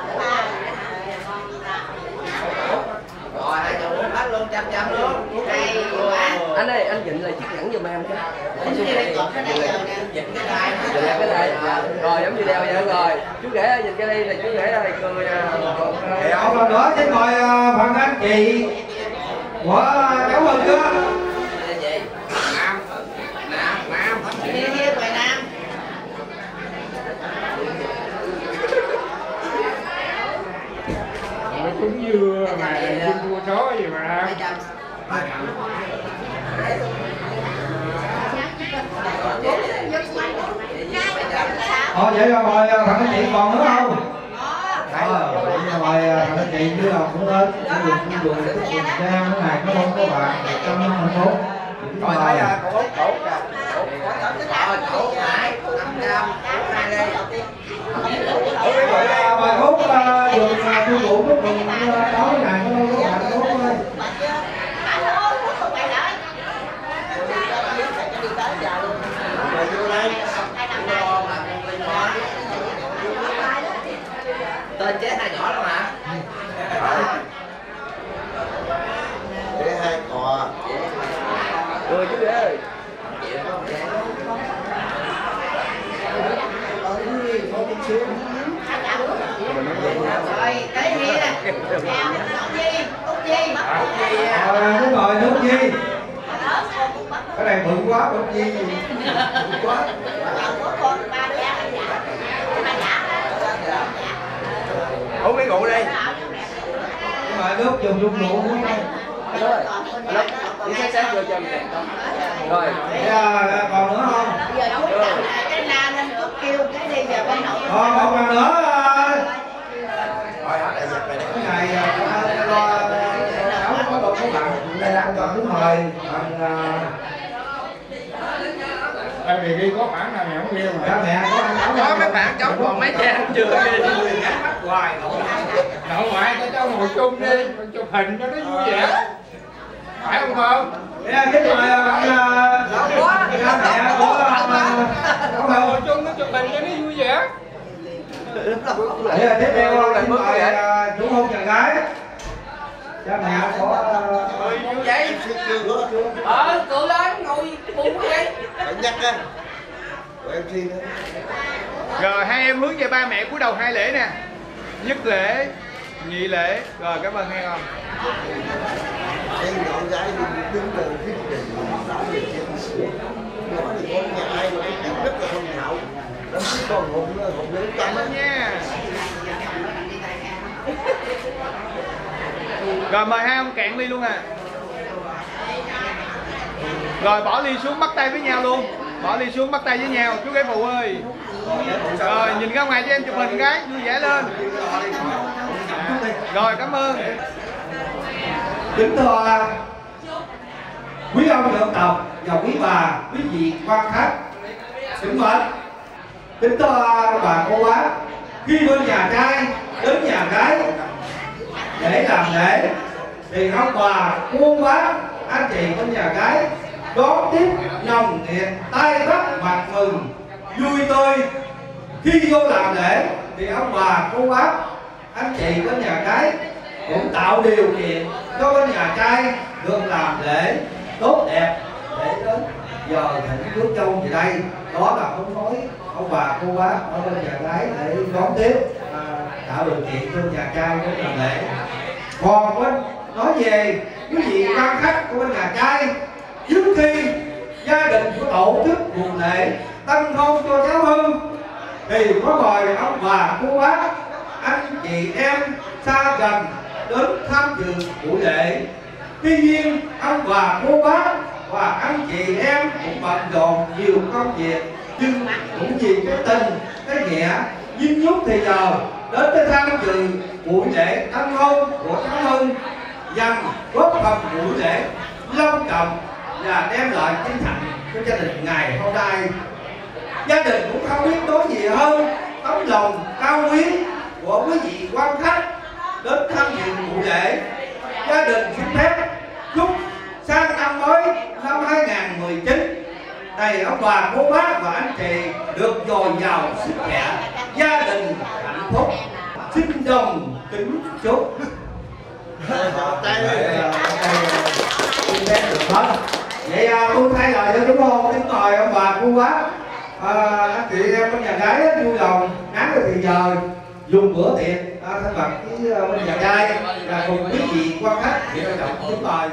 Rồi hai chồng uống hết luôn, chăm luôn. Hay quá. Anh ơi, anh dịnh lại chiếc nhẫn giùm em chứ. Anh cái cột cái này giờ nè. Dịnh cái đai. Dịnh lại cái này. Rồi giống như đeo vậy rồi. Chú rể ơi, nhìn cái đây nè, chú rể ơi, cười. Thì ông lần nữa xin mời phần anh chị của cháu Mừng chưa? Nam. Hier ngoài Nam. Nó cúng dưa mà dưa cua số gì mà. Vậy rồi mời thằng anh chị còn nữa không? Mời thằng anh chị chứ nào cũng lên. Cũng dùng trang cái này có không có bạn 151. Rồi thấy cậu Út cậu Hải 500 2 đây. mời Út dùng tiêu thụ cái phần đó cái này có đâu có bạn Út ơi. Tên chết hai nhỏ đâu hả? để hai cò Cười chú rể ơi. Rồi, tới Hi nè. Út Di. Đúng rồi, Út Di. Cái này bự quá, Út Di. Bự quá. Uống cái rượu đi. Mời nước dùng rượu uống thôi. Rồi, đi xét vô cho mình. Rồi. Còn nữa không? Giờ chú cái nam lên chút kêu cái đi giờ bên nội. Một lần nữa. Rồi hết lại giật này. Cái này lo cháu có một số bạn đây đang còn đúng rồi. Vì ghi có bản nào mẹ không ghi mà. Cha mẹ Có mấy bạn cháu còn mấy trang chưa ghi. Mắt hoài. Nội ngoại cho cháu ngồi chung đi, chụp hình cho nó vui vẻ. Phải không không? Cái mời bạn cha mẹ của Ngồi chung nó chụp hình cho nó vui vẻ. Tiếp theo xin mời chú hôn nhà gái. Cha mẹ có Vậy? Cự lên, ngồi bụng cái gì? phải nhắc á của em xin đó. Rồi hai em hướng về ba mẹ cúi đầu hai lễ nè. Nhất lễ, nhị lễ. Rồi cảm ơn nghe không? Em nhỏ gái đứng gần thuyết trình đã về trên nhỏ thì con nhà ai mà cái rất là thông thạo lắm chứ còn hùng đến tâm á nha. Rồi mời hai ông cạn ly luôn à. Rồi bỏ ly xuống bắt tay với nhau luôn. Bỏ ly xuống bắt tay với nhau. Chú gái phụ ơi. Rồi nhìn ra ngoài cho em chụp hình cái vui vẻ lên. Rồi cảm ơn. kính thưa quý ông dân tộc và quý bà, quý vị quan khách kính mến, kính thưa bà cô bác, khi bên nhà trai đến nhà gái để làm lễ thì ông bà cô bác anh chị bên nhà gái đón tiếp nồng nhiệt tay bắt mặt mừng vui tươi. Khi vô làm lễ thì ông bà cô bác anh chị bên nhà gái cũng tạo điều kiện cho bên nhà trai được làm lễ tốt đẹp để đến giờ thỉnh rước châu về đây. Đó là muốn nói ông bà cô bác ở bên nhà gái để đón tiếp, tạo điều kiện cho nhà trai đến làm lễ. Còn bên nói về quý vị quan khách của bên nhà trai. Trước khi gia đình của tổ chức buổi lễ tân hôn cho cháu Hưng thì có mời ông bà cô bác, anh chị em xa gần đến tham dự buổi lễ. Tuy nhiên ông bà cô bác và anh chị em cũng bận rộn nhiều công việc, nhưng cũng vì cái tình cái nghĩa duyên dút thì giờ đến để tham dự buổi lễ tân hôn của cháu Hưng, dần góp phần buổi lễ long trọng và đem lại tinh thần cho gia đình ngày hôm nay. Gia đình cũng không biết nói gì hơn tấm lòng cao quý của quý vị quan khách đến tham dự buổi lễ. Gia đình xin phép chúc sang năm mới năm 2019 này ông bà cô bác và anh chị được dồi dào sức khỏe, gia đình hạnh phúc. Xin đồng kính chúc. Vậy tôi thay lời cho chúng con kính mời ông bà cô bác, anh chị em bên nhà gái vui lòng ngắn được thì giờ dùng bữa tiệc thay mặt với bên nhà trai và cùng quý vị quan khách thì trọng kính mời.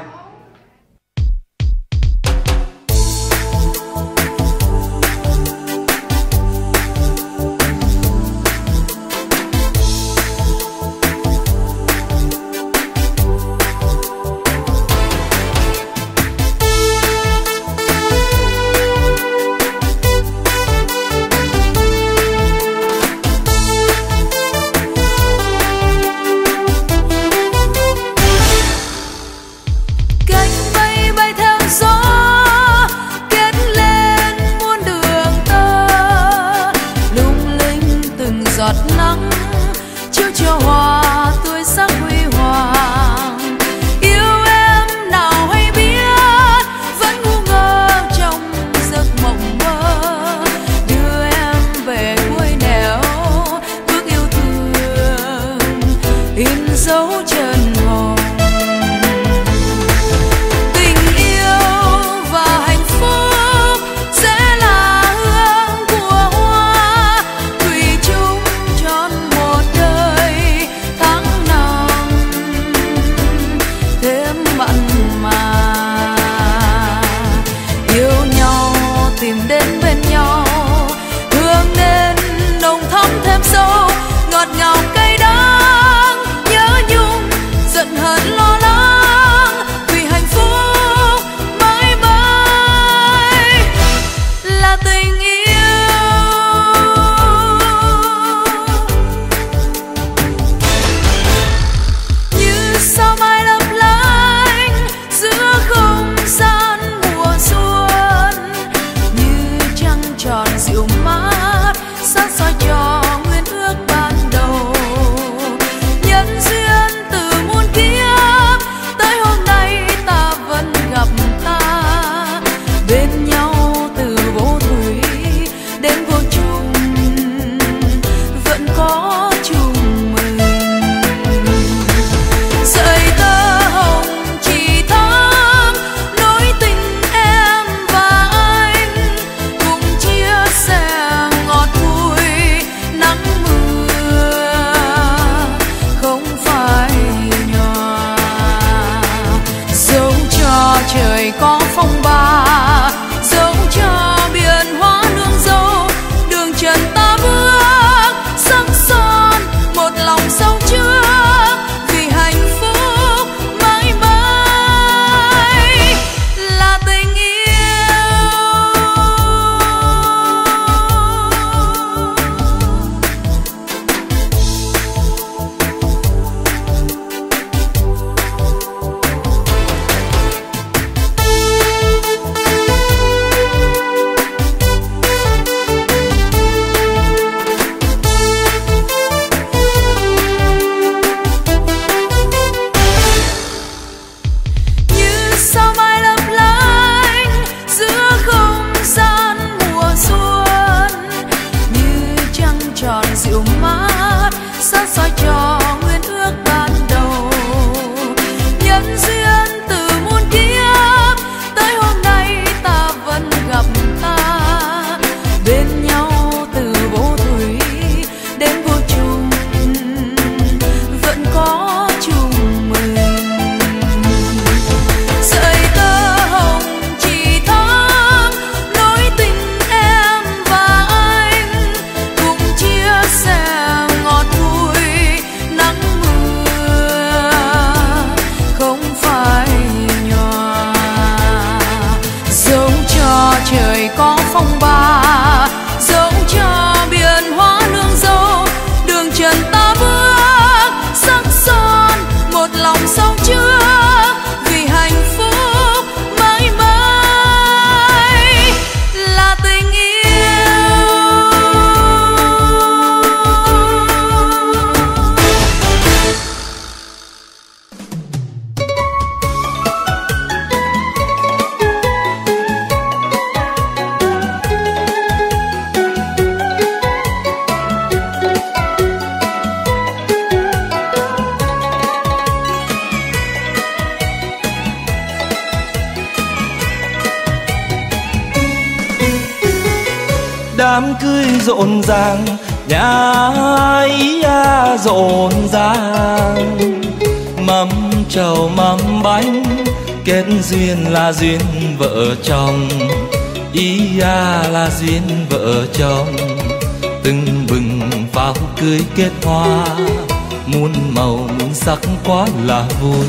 Đám cưới rộn ràng, nhà ấy rộn ràng. Mâm trầu mâm bánh, kết duyên là duyên vợ chồng. Ý là duyên vợ chồng. Tưng bừng pháo cưới kết hoa, muôn màu muôn sắc quá là vui.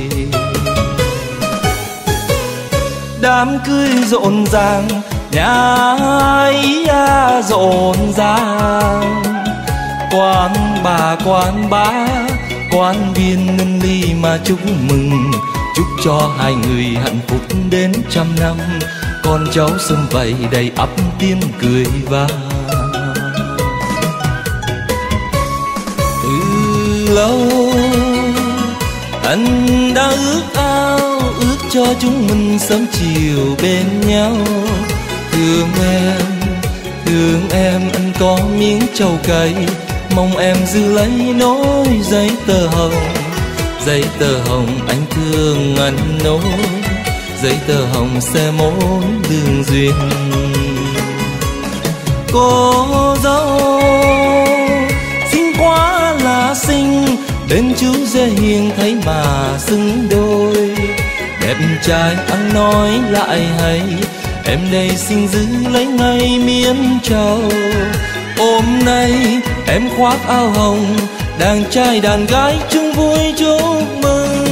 Đám cưới rộn ràng, nhà ấy rộn ràng. Quán bà quán bá, quán viên ngân ly mà chúc mừng. Chúc cho hai người hạnh phúc đến 100 năm, con cháu sum vầy đầy ắp tiếng cười vang. Từ lâu anh đã ước ao, ước cho chúng mình sớm chiều bên nhau. Thương em anh có miếng trầu cay, mong em giữ lấy nỗi giấy tờ hồng. Giấy tờ hồng anh thương anh nối, giấy tờ hồng sẽ mối đường duyên. Cô dâu xinh quá là xinh, bên chú rể hiền thấy mà xứng đôi. Đẹp trai ăn nói lại hay, em đây xin giữ lấy ngay miếng trầu. Hôm nay em khoác áo hồng, đàn trai đàn gái chung vui chúc mừng.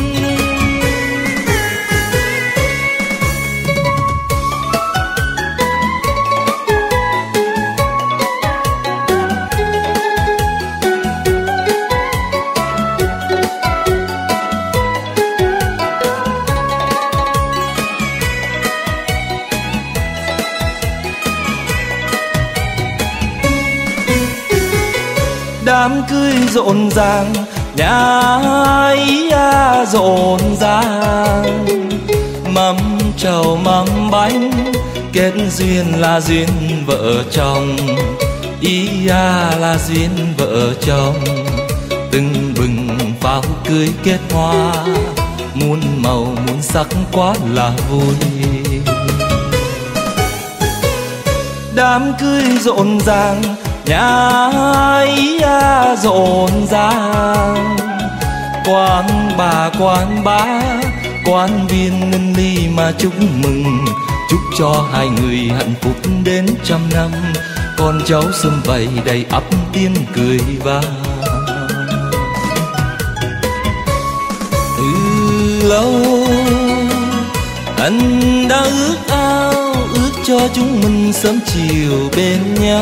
Đám cưới rộn ràng, nhà ấy rộn ràng. Mâm trầu mâm bánh, kết duyên là duyên vợ chồng. Ý là duyên vợ chồng. Tưng bừng pháo cưới kết hoa, muôn màu muôn sắc quá là vui. Đám cưới rộn ràng, nhà ấy rộn ràng. Quán bà quán bá, quán viên ngân ly mà chúc mừng. Chúc cho hai người hạnh phúc đến 100 năm, con cháu sum vầy đầy ắp tiếng cười vang. Từ lâu anh đã ước ao, ước cho chúng mình sớm chiều bên nhau.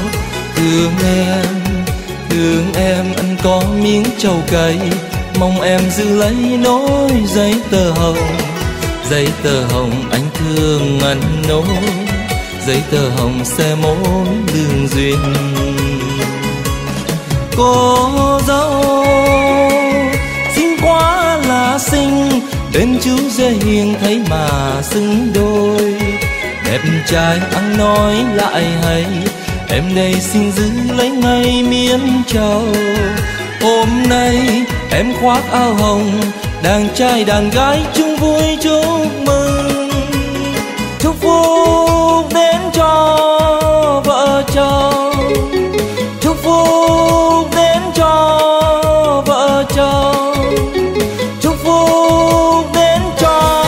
Thương em anh có miếng trầu cay, mong em giữ lấy nỗi giấy tờ hồng. Giấy tờ hồng anh thương anh nối, giấy tờ hồng sẽ mối đường duyên. Cô dâu xinh quá là xinh, bên chú rể hiền thấy mà xứng đôi. Đẹp trai ăn nói lại hay, em đây xin giữ lấy ngay miếng trầu. Hôm nay em khoác áo hồng, đàn trai đàn gái chung vui chúc mừng. Chúc phúc đến cho vợ chồng, chúc phúc đến cho vợ chồng, chúc phúc đến cho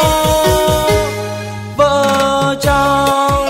vợ chồng.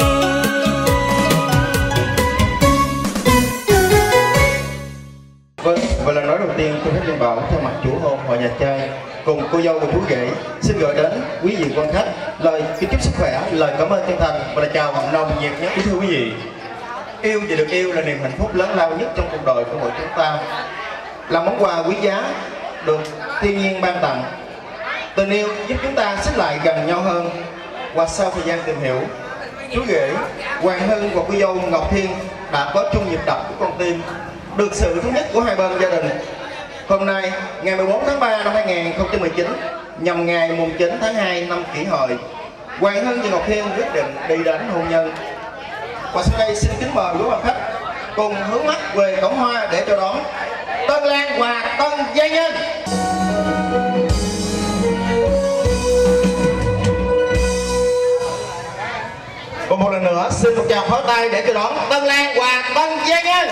Vâng, và lần nói đầu tiên tôi phép Liên Bảo thay mặt chủ hôn hội nhà trai cùng cô dâu và chú rể xin gửi đến quý vị quan khách lời kính chúc sức khỏe, lời cảm ơn chân thành và lời chào mặn nồng nhiệt nhất. Kính thưa quý vị, yêu và được yêu là niềm hạnh phúc lớn lao nhất trong cuộc đời của mỗi chúng ta, là món quà quý giá được thiên nhiên ban tặng. Tình yêu giúp chúng ta xích lại gần nhau hơn. Qua sau thời gian tìm hiểu, chú rể Hoàng Hưng và cô dâu Ngọc Thiên đã có chung nhịp đập của con tim, được sự thống nhất của hai bên gia đình. Hôm nay, ngày 14 tháng 3 năm 2019, nhằm ngày mùng 9 tháng 2 năm Kỷ Hợi, Hoàng Hưng và Ngọc Thiên quyết định đi đến hôn nhân. Và sau đây xin kính mời quý bà khách cùng hướng mắt về cổng hoa để chào đón tân lang và tân gia nhân. Còn một lần nữa nữa xin một tràng pháo tay để chào đón Tân Lan và Tân Gia Nhân.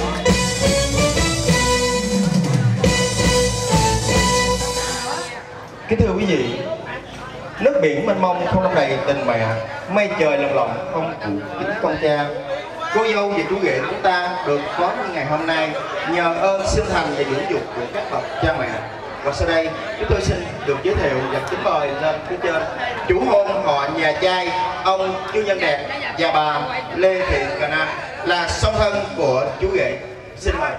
Kính thưa quý vị, nước biển mênh mông không đong đầy tình mẹ, mây trời lồng lộng không phụ kính con cha. Cô dâu và chú rể chúng ta được có như ngày hôm nay nhờ ơn sinh thành và dưỡng dục của các bậc cha mẹ. Và sau đây chúng tôi xin được giới thiệu và kính mời lên phía trên chủ hôn họ nhà trai ông Chu Nhân Đẹp và bà Lê Thị Cà Nam là song thân của chú rể. Xin mời.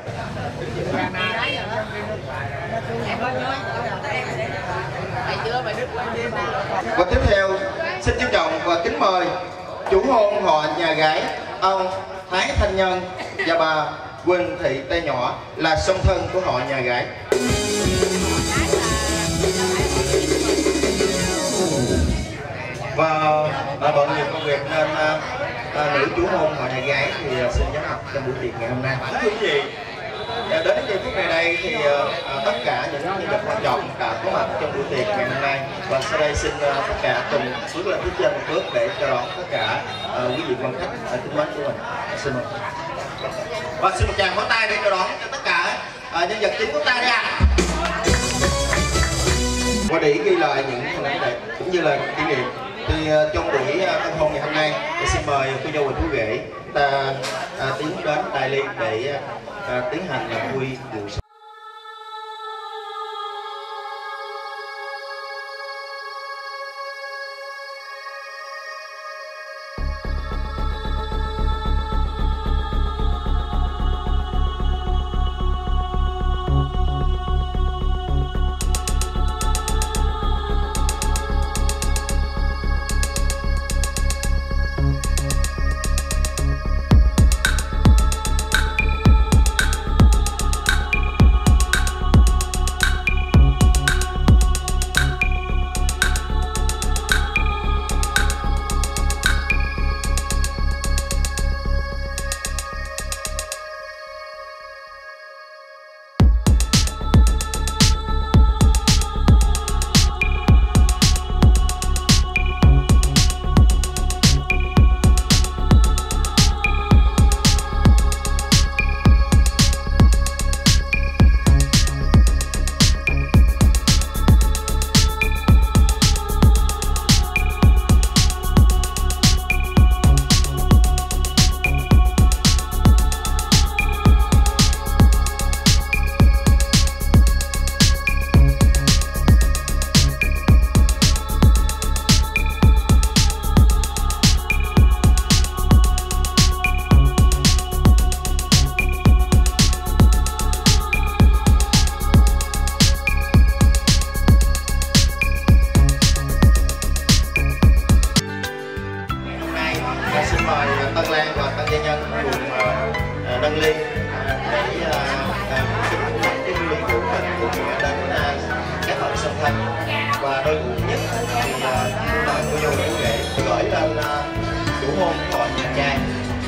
Và tiếp theo xin trân trọng và kính mời chủ hôn họ nhà gái ông Thái Thanh Nhân và bà Quỳnh Thị Tây Nhỏ là song thân của họ nhà gái. Và bận nhiều công việc nên nữ chủ hôn họ nhà gái thì xin vắng mặt trong buổi tiệc ngày hôm nay. Thưa quý vị, đến giây phút này đây thì tất cả những nhân vật quan trọng đã có mặt trong buổi tiệc ngày hôm nay, và sau đây xin tất cả cùng bước lên phía trên một bước để chào đón tất cả quý vị quan khách kính mến của mình. Xin mời. Và xin một tràng pháo tay để chào đón cho tất cả nhân vật chính của ta đi ạ. Qua để ghi lại những hình ảnh đẹp cũng như là kỷ niệm thì trong buổi tân hôn ngày hôm nay xin mời cô dâu và chú rể ta tiến đến đại liên để tiến hành là quy rượu. Tân Lan và Tân Gia Nhân cùng nâng ly để kính cái ly rượu của nghĩa đến các bậc song thân, và đôi buổi nhất thì cô dâu chú rể gửi lên chủ hôn họ nhà trai.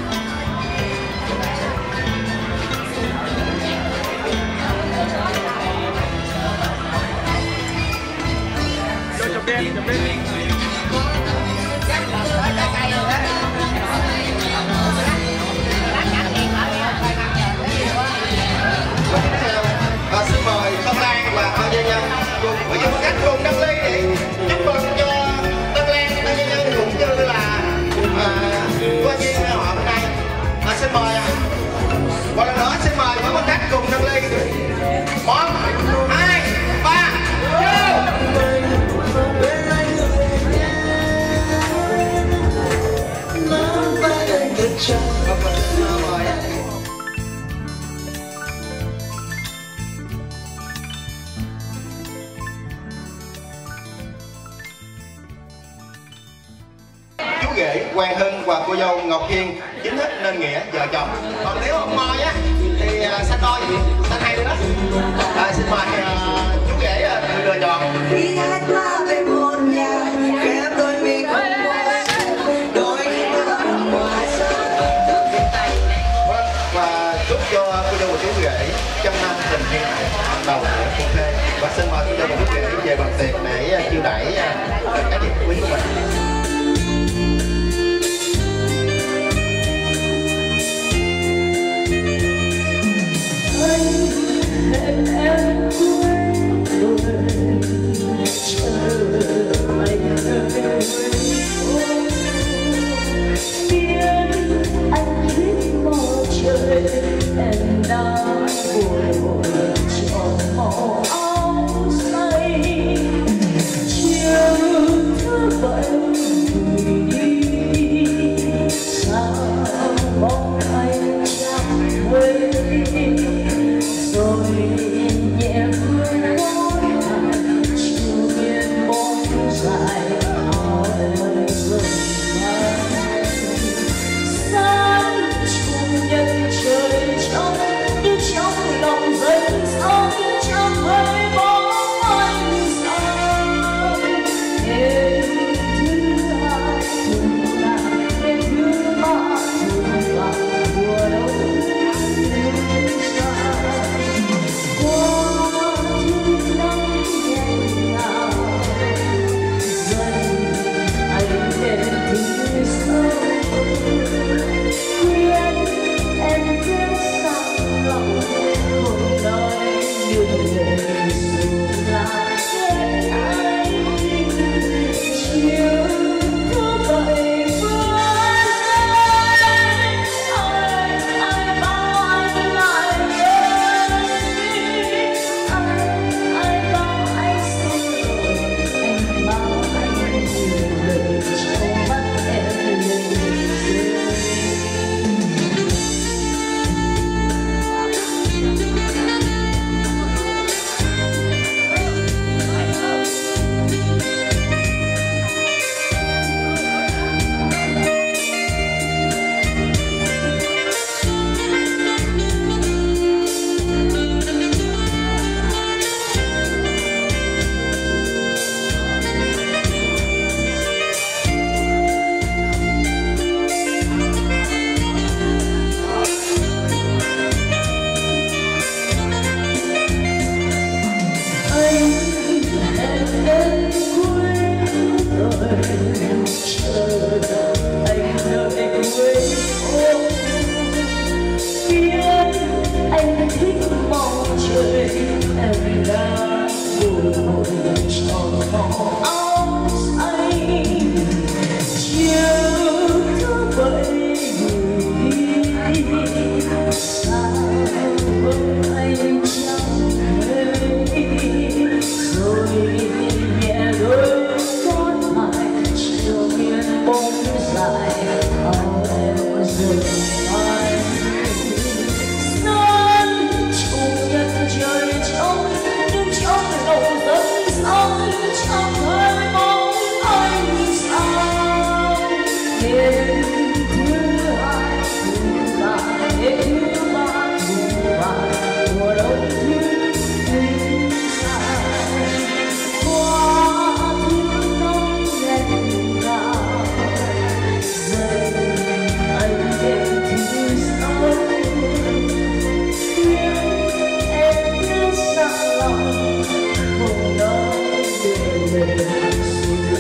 Chụp đi, chụp đi. Xin mời Tân Lan và Tân Gia Nhân cùng với những khách cùng nâng ly để chúc mừng cho Tân Lan, Tân Gia Nhân cũng như là qua duyên họ hôm nay. Xin mời một lần nữa, xin mời mỗi khách cùng nâng ly. 1, 2, 3, chú rể Quang Hưng và cô dâu Ngọc Hiên chính thức nên nghĩa vợ chồng. Còn nếu không mời á thì xanh đôi, xanh hai đứa đó. Xin mời chú rể tự lựa chọn. Và chúc cho cô dâu và chú rể trăm năm tình duyên đầu của phu thê. Và xin mời cô dâu và chú rể về bàn tiệc để chiêu đãi các vị quý của mình.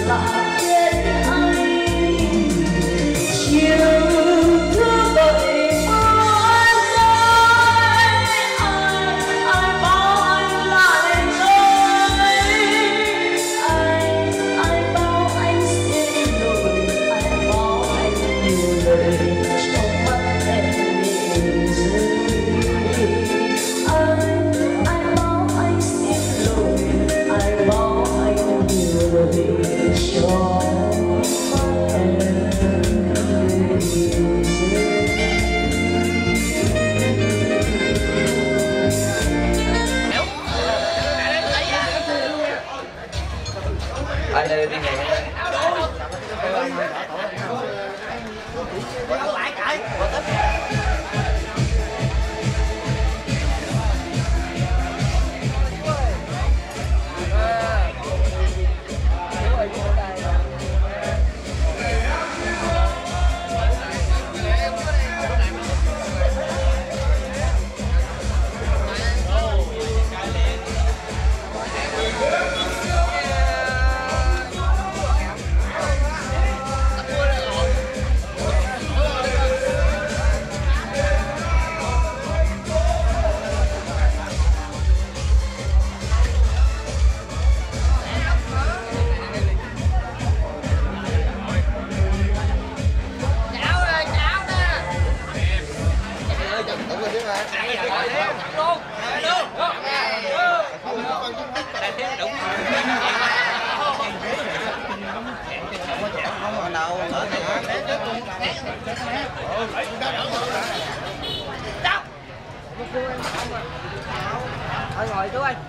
Thôi ngồi chú ơi.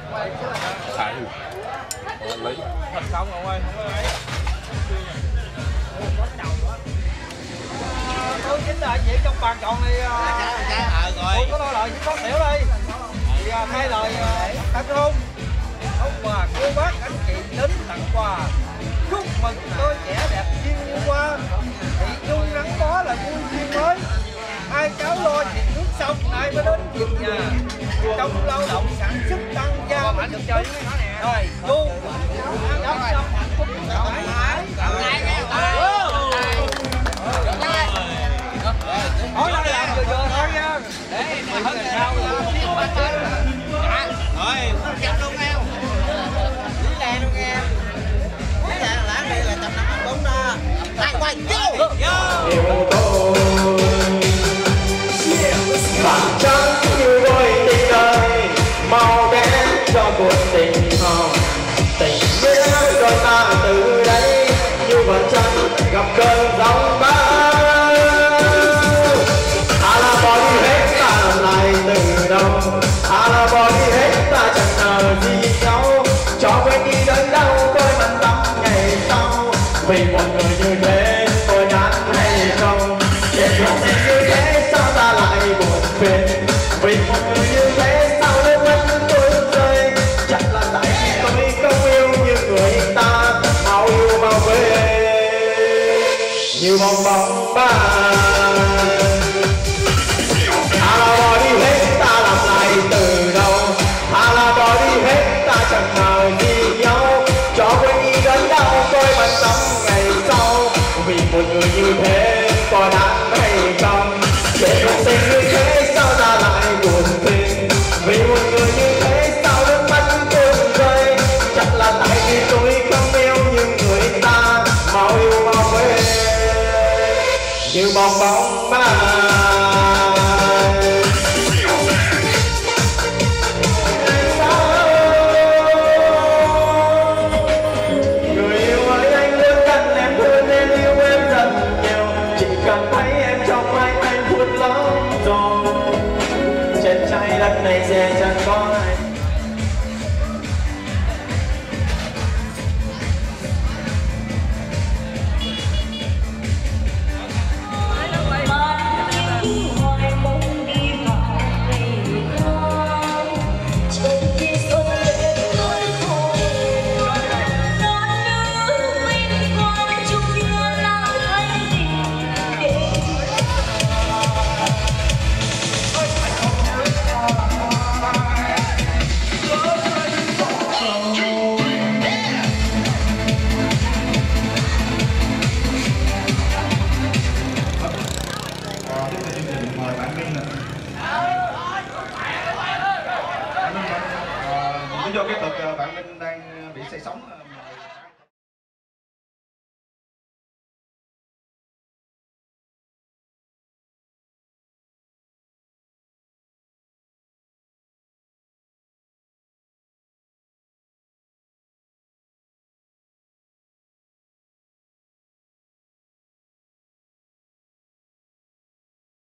Lấy. Thật không ông ơi. Tôi chính là chị trong bàn chọn này. Rồi. Có đôi lời xin phát biểu đi. Thì hai lời tặng hôn. Ông bà cô bác anh chị đến tặng quà. Chúc mừng đôi trẻ đẹp duyên như hoa. Thị chung nắng bó là vui duyên mới. Hai cháu lo chuyện nước xong nay mới đến việc nhà. Trong lao động sản xuất tăng gia mới được chơi với nó nè. Rồi, vô đóng xong hạnh phúc thoải mái. Hỏi nó làm vừa vừa thôi nha. Để mà hơn sao rồi, chăm luôn em. Lý lè luôn em. Lý lè là đây là tầm 54 đó. Lại quay vô. Bạn trắng như đôi tình ơi, mau đến cho cuộc tình hồng. Tình nghĩa đôi ta từ đây như vật trắng gặp cơn giông bão. À là bỏ đi hết ta làm lại từ đầu. À là bỏ đi hết ta chẳng chờ gì nhau. Cho quên đi đớn đau tôi vẫn tâm ngày sau. Vì một người như thế tôi đáng hay không? Để cuộc tình như thế sao ta lại buồn phiền? Vì một người như thế sao nước mắt tôi rơi? Chắc là tại vì tôi không yêu như người ta. Mau yêu mau về như bong bóng ba. À là bỏ đi hết ta làm lại từ đầu. À là bỏ đi hết ta chẳng ngờ gì nhau. Cho quên đi đớn đau tôi bận tâm ngày sau. Vì một người như thế có đáng hay không? Để cuộc tình như thế sao ta lại buồn phiền? Vì một người như thế sao nước mắt tôi rơi? Chắc là tại vì tôi không yêu như người ta. Mau yêu mau về như bong bóng mai. Người yêu ơi anh luôn cần em thương nên yêu em rất nhiều. Chỉ cần thấy em trong anh vui lắm rồi. Trên trái đất này sẽ chẳng có ai. vô cái cực bạn Linh đang bị say sóng.